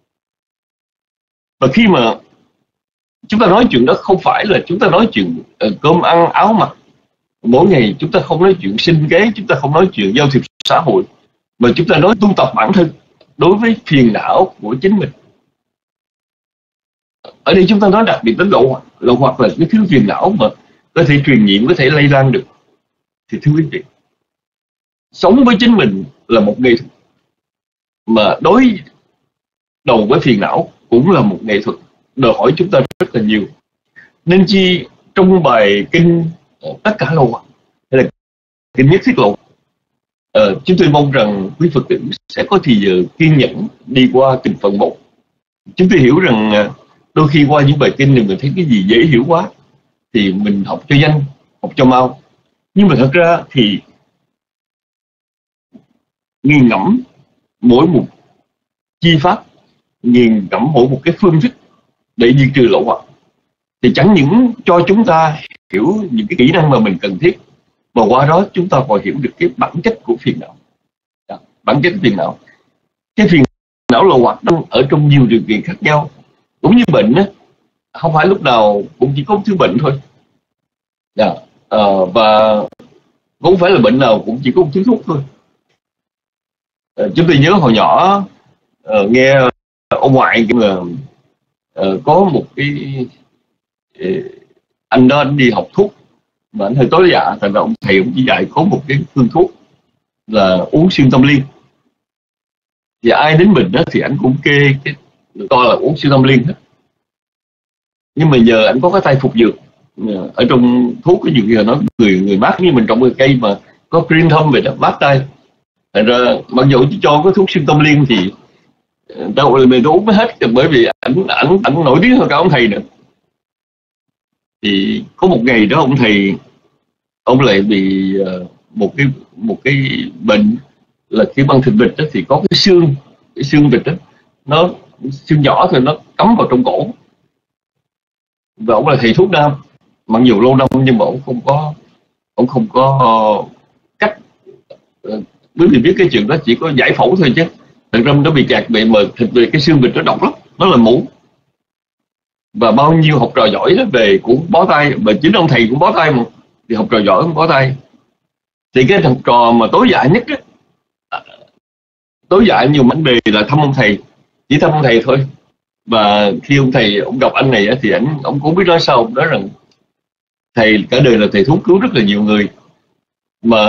Và khi mà chúng ta nói chuyện đó, không phải là chúng ta nói chuyện cơm ăn áo mặc mỗi ngày. Chúng ta không nói chuyện sinh kế, chúng ta không nói chuyện giao thiệp xã hội, mà chúng ta nói tu tập bản thân đối với phiền não của chính mình. Ở đây chúng ta nói đặc biệt đến lậu hoặc là cái thứ phiền não mà có thể truyền nhiễm, có thể lây lan được. Thì thưa quý vị, sống với chính mình là một nghệ thuật, mà đối đầu với phiền não cũng là một nghệ thuật, đòi hỏi chúng ta rất là nhiều. Nên chi trong bài kinh tất cả lậu hoặc hay là kinh nhất thiết lậu, chúng tôi mong rằng quý Phật tử sẽ có thì giờ kiên nhẫn đi qua từng phần một. Chúng tôi hiểu rằng đôi khi qua những bài kinh này mình thấy cái gì dễ hiểu quá thì mình học cho nhanh, học cho mau. Nhưng mà thật ra thì nghiền ngẫm mỗi một chi pháp, nghiền ngẫm mỗi một cái phương thức để diệt trừ lậu hoặc thì chẳng những cho chúng ta hiểu những cái kỹ năng mà mình cần thiết, mà qua đó chúng ta còn hiểu được cái bản chất của phiền não. Bản chất phiền não, cái phiền não lậu hoặc đang ở trong nhiều điều kiện khác nhau. Cũng như bệnh á, không phải lúc nào cũng chỉ có một thứ bệnh thôi. Và cũng phải là bệnh nào cũng chỉ có một thứ thuốc thôi. Chúng tôi nhớ hồi nhỏ nghe ông ngoại có một cái anh đó, anh đi học thuốc mà anh hơi tối dạ, thành ra ông thầy ông chỉ dạy có một cái phương thuốc là uống xuyên tâm liên. Và ai đến mình đó thì anh cũng kê cái coi là uống xuyên tâm liên hết. Nhưng mà nhờ anh có cái tay phục dược, ở trong thuốc có nhiều khi là nói người mát như mình trồng cây mà có green thumb vậy đó, mát tay. Thành ra mặc dù cho cái thuốc xuyên tâm liên thì đâu là mình uống mới hết, bởi vì ảnh nổi tiếng hơn cả ông thầy nữa. Thì có một ngày đó ông thầy ông lại bị một cái bệnh là khi băng thịt vịt đó, thì có cái xương vịt đó, nó xương nhỏ thôi, nó cắm vào trong cổ. Và ông là thầy thuốc nam, mặc dù lâu năm nhưng mà ông không có cách, bởi vì biết cái chuyện đó chỉ có giải phẫu thôi chứ thật ra nó bị kẹt bị mà thịt về cái xương vịt nó độc lắm, nó là mủ. Và bao nhiêu học trò giỏi đó về cũng bó tay, và chính ông thầy cũng bó tay mà, thì học trò giỏi cũng bó tay. Thì cái học trò mà tối dạ nhất á, tối dạ nhiều vấn đề là thăm ông thầy, chỉ thăm ông thầy thôi. Và khi ông thầy ông gặp anh này á, thì ông cũng biết nói sao, ông nói rằng thầy cả đời là thầy thuốc cứu rất là nhiều người, mà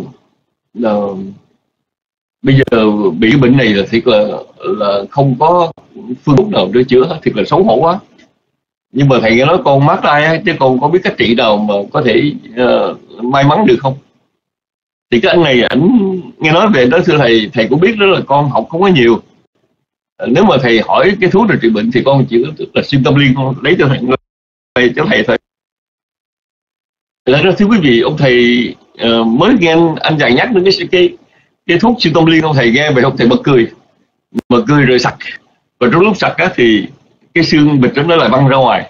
bây giờ bị cái bệnh này là thiệt là không có phương thuốc nào để chữa, thiệt là xấu hổ quá. Nhưng mà thầy nghe nói con mát tay á, chứ con có biết cách trị nào mà có thể may mắn được không? Thì cái anh này ảnh nghe nói về đó, thưa thầy cũng biết đó là con học không có nhiều. Nếu mà thầy hỏi cái thuốc để trị bệnh thì con chỉ là xuyên tâm liên, con lấy cho thầy thôi. Lại ra thưa quý vị, ông thầy mới nghe anh chàng nhắc đến cái thuốc xuyên tâm liên, ông thầy nghe về ông thầy bật cười rồi sặc. Và trong lúc sặc á thì cái xương vịt đó nó lại văng ra ngoài.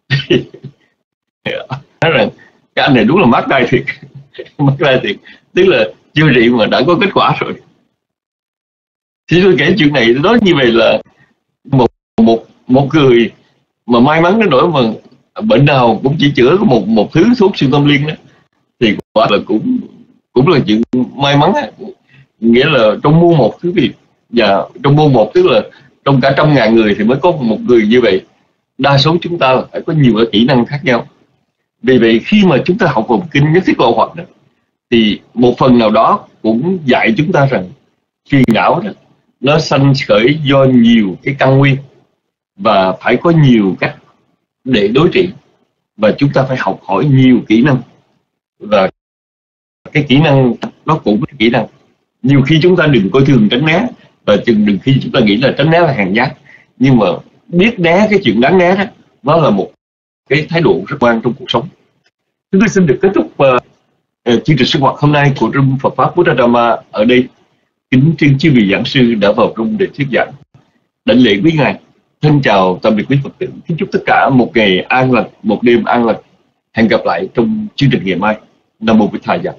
Nói rằng cái anh này đúng là mát tay thiệt. Mát tay thiệt, tức là chưa trị mà đã có kết quả rồi. Thì tôi kể chuyện này nói như vậy là một người mà may mắn đến nỗi mà bệnh nào cũng chỉ chữa có một thứ thuốc xuyên tâm liên đó, thì quả là cũng là chuyện may mắn á. Nghĩa là trong muôn một thứ việc, và trong muôn một tức là trong cả 100.000 người thì mới có một người như vậy. Đa số chúng ta phải có nhiều kỹ năng khác nhau. Vì vậy khi mà chúng ta học vào kinh Nhất Thiết Lộ Hoặc đó, thì một phần nào đó cũng dạy chúng ta rằng phiền não đó nó sanh khởi do nhiều cái căn nguyên, và phải có nhiều cách để đối trị, và chúng ta phải học hỏi nhiều kỹ năng. Và cái kỹ năng nó cũng là kỹ năng. Nhiều khi chúng ta đừng coi thường tránh né, và đừng khi chúng ta nghĩ là tránh né là hàng nhát, nhưng mà biết né cái chuyện đáng né đó, nó là một cái thái độ rất quan trong cuộc sống. Chúng tôi xin được kết thúc chương trình sinh hoạt hôm nay của Trung Phật Pháp Buddha Dhamma ở đây. Kính trân chư vị giảng sư đã vào trong để thuyết giảng. Đảnh lễ quý ngài. Thân chào tạm biệt quý Phật tử. Kính chúc tất cả một ngày an lành, một đêm an lành. Hẹn gặp lại trong chương trình ngày mai. Nam mô Bích Thầy.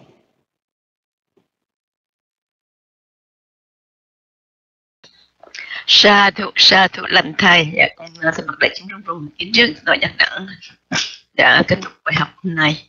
Sa thụ lành thầy. Dạ, con xin bật đại chúng trong rung kính trước tôi nhắc nhở đã kết thúc bài học hôm nay.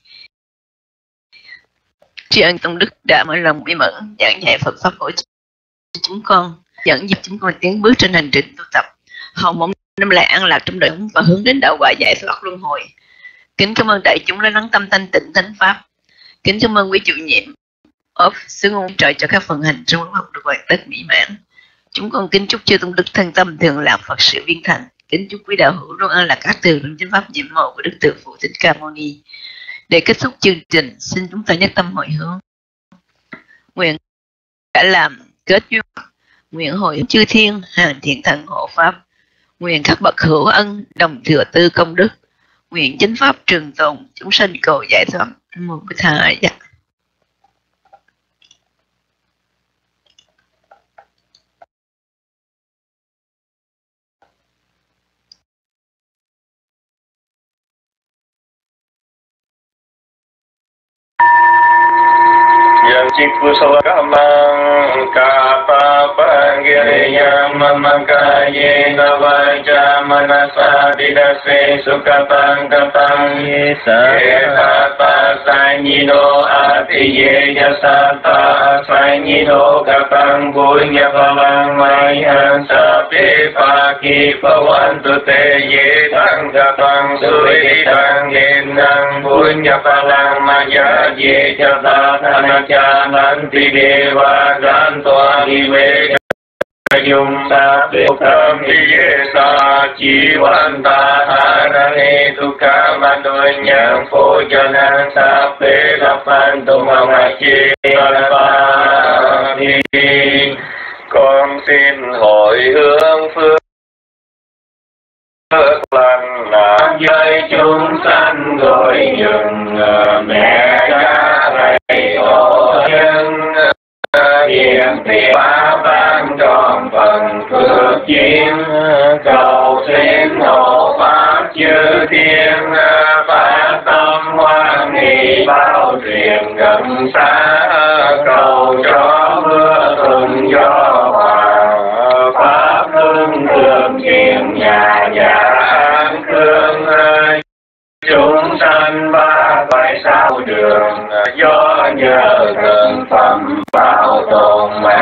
Tri ân Tông Đức đã mở lòng quy mở giảng dạy Phật pháp phổ cho chúng con, dẫn dắt chúng con tiến bước trên hành trình tu tập, hầu mong năm lại an lạc trong đời sống và hướng đến đạo quả giải thoát luân hồi. Kính cảm ơn đại chúng đã lắng tâm thanh tịnh thánh pháp. Kính cảm ơn quý chủ nhiệm xứ ngôn trời cho các phần hành trong học được hoàn tất mỹ mãn. Chúng con kính chúc chư Tông Đức thân tâm thường lạc Phật sự viên thành. Kính chúc quý đạo hữu luôn an lạc các từ trong chánh pháp nhiệm màu của Đức Từ Phụ Thích Ca Mâu Ni. Để kết thúc chương trình, xin chúng ta nhất tâm hồi hướng. Nguyện đã làm kết duyên, nguyện hồi chư thiên hàng thiện thần hộ pháp, nguyện các bậc hữu ân đồng thừa tư công đức, nguyện chánh pháp trường tồn, chúng sanh cầu giải thoát. Nam mô Bích Thầy. Kusala kamang kapa panggiriyam mamakayena vaja manasa didase sukatang katang yesata sanyido atiye yasata sanyido katang punya palang mayan sapi pagi pawantu te yedang katang suidang yenang punya palang maya ye jata nanti dewa dan tuan Dung sa Tam Sa Chi Văn Ta Thanani Tukha Madoi Nhang Phổ Cho Năng Sa Phê La Phan Tu Ma Ma Chi La Thi. Con xin hồi hướng phước lành với chúng sanh gọi dừng mẹ cha thầy tổ nhân hiện tiền ba ban tròn phần phước duyên cầu xin hộ pháp chư thiên phát tâm hoan hỷ bao truyền gần xa cầu cho mưa thuận gió hòa pháp hưng thường truyền nhà nhà an cương chúng sanh ba phải sao đường do nhờ thần phẩm bảo tồn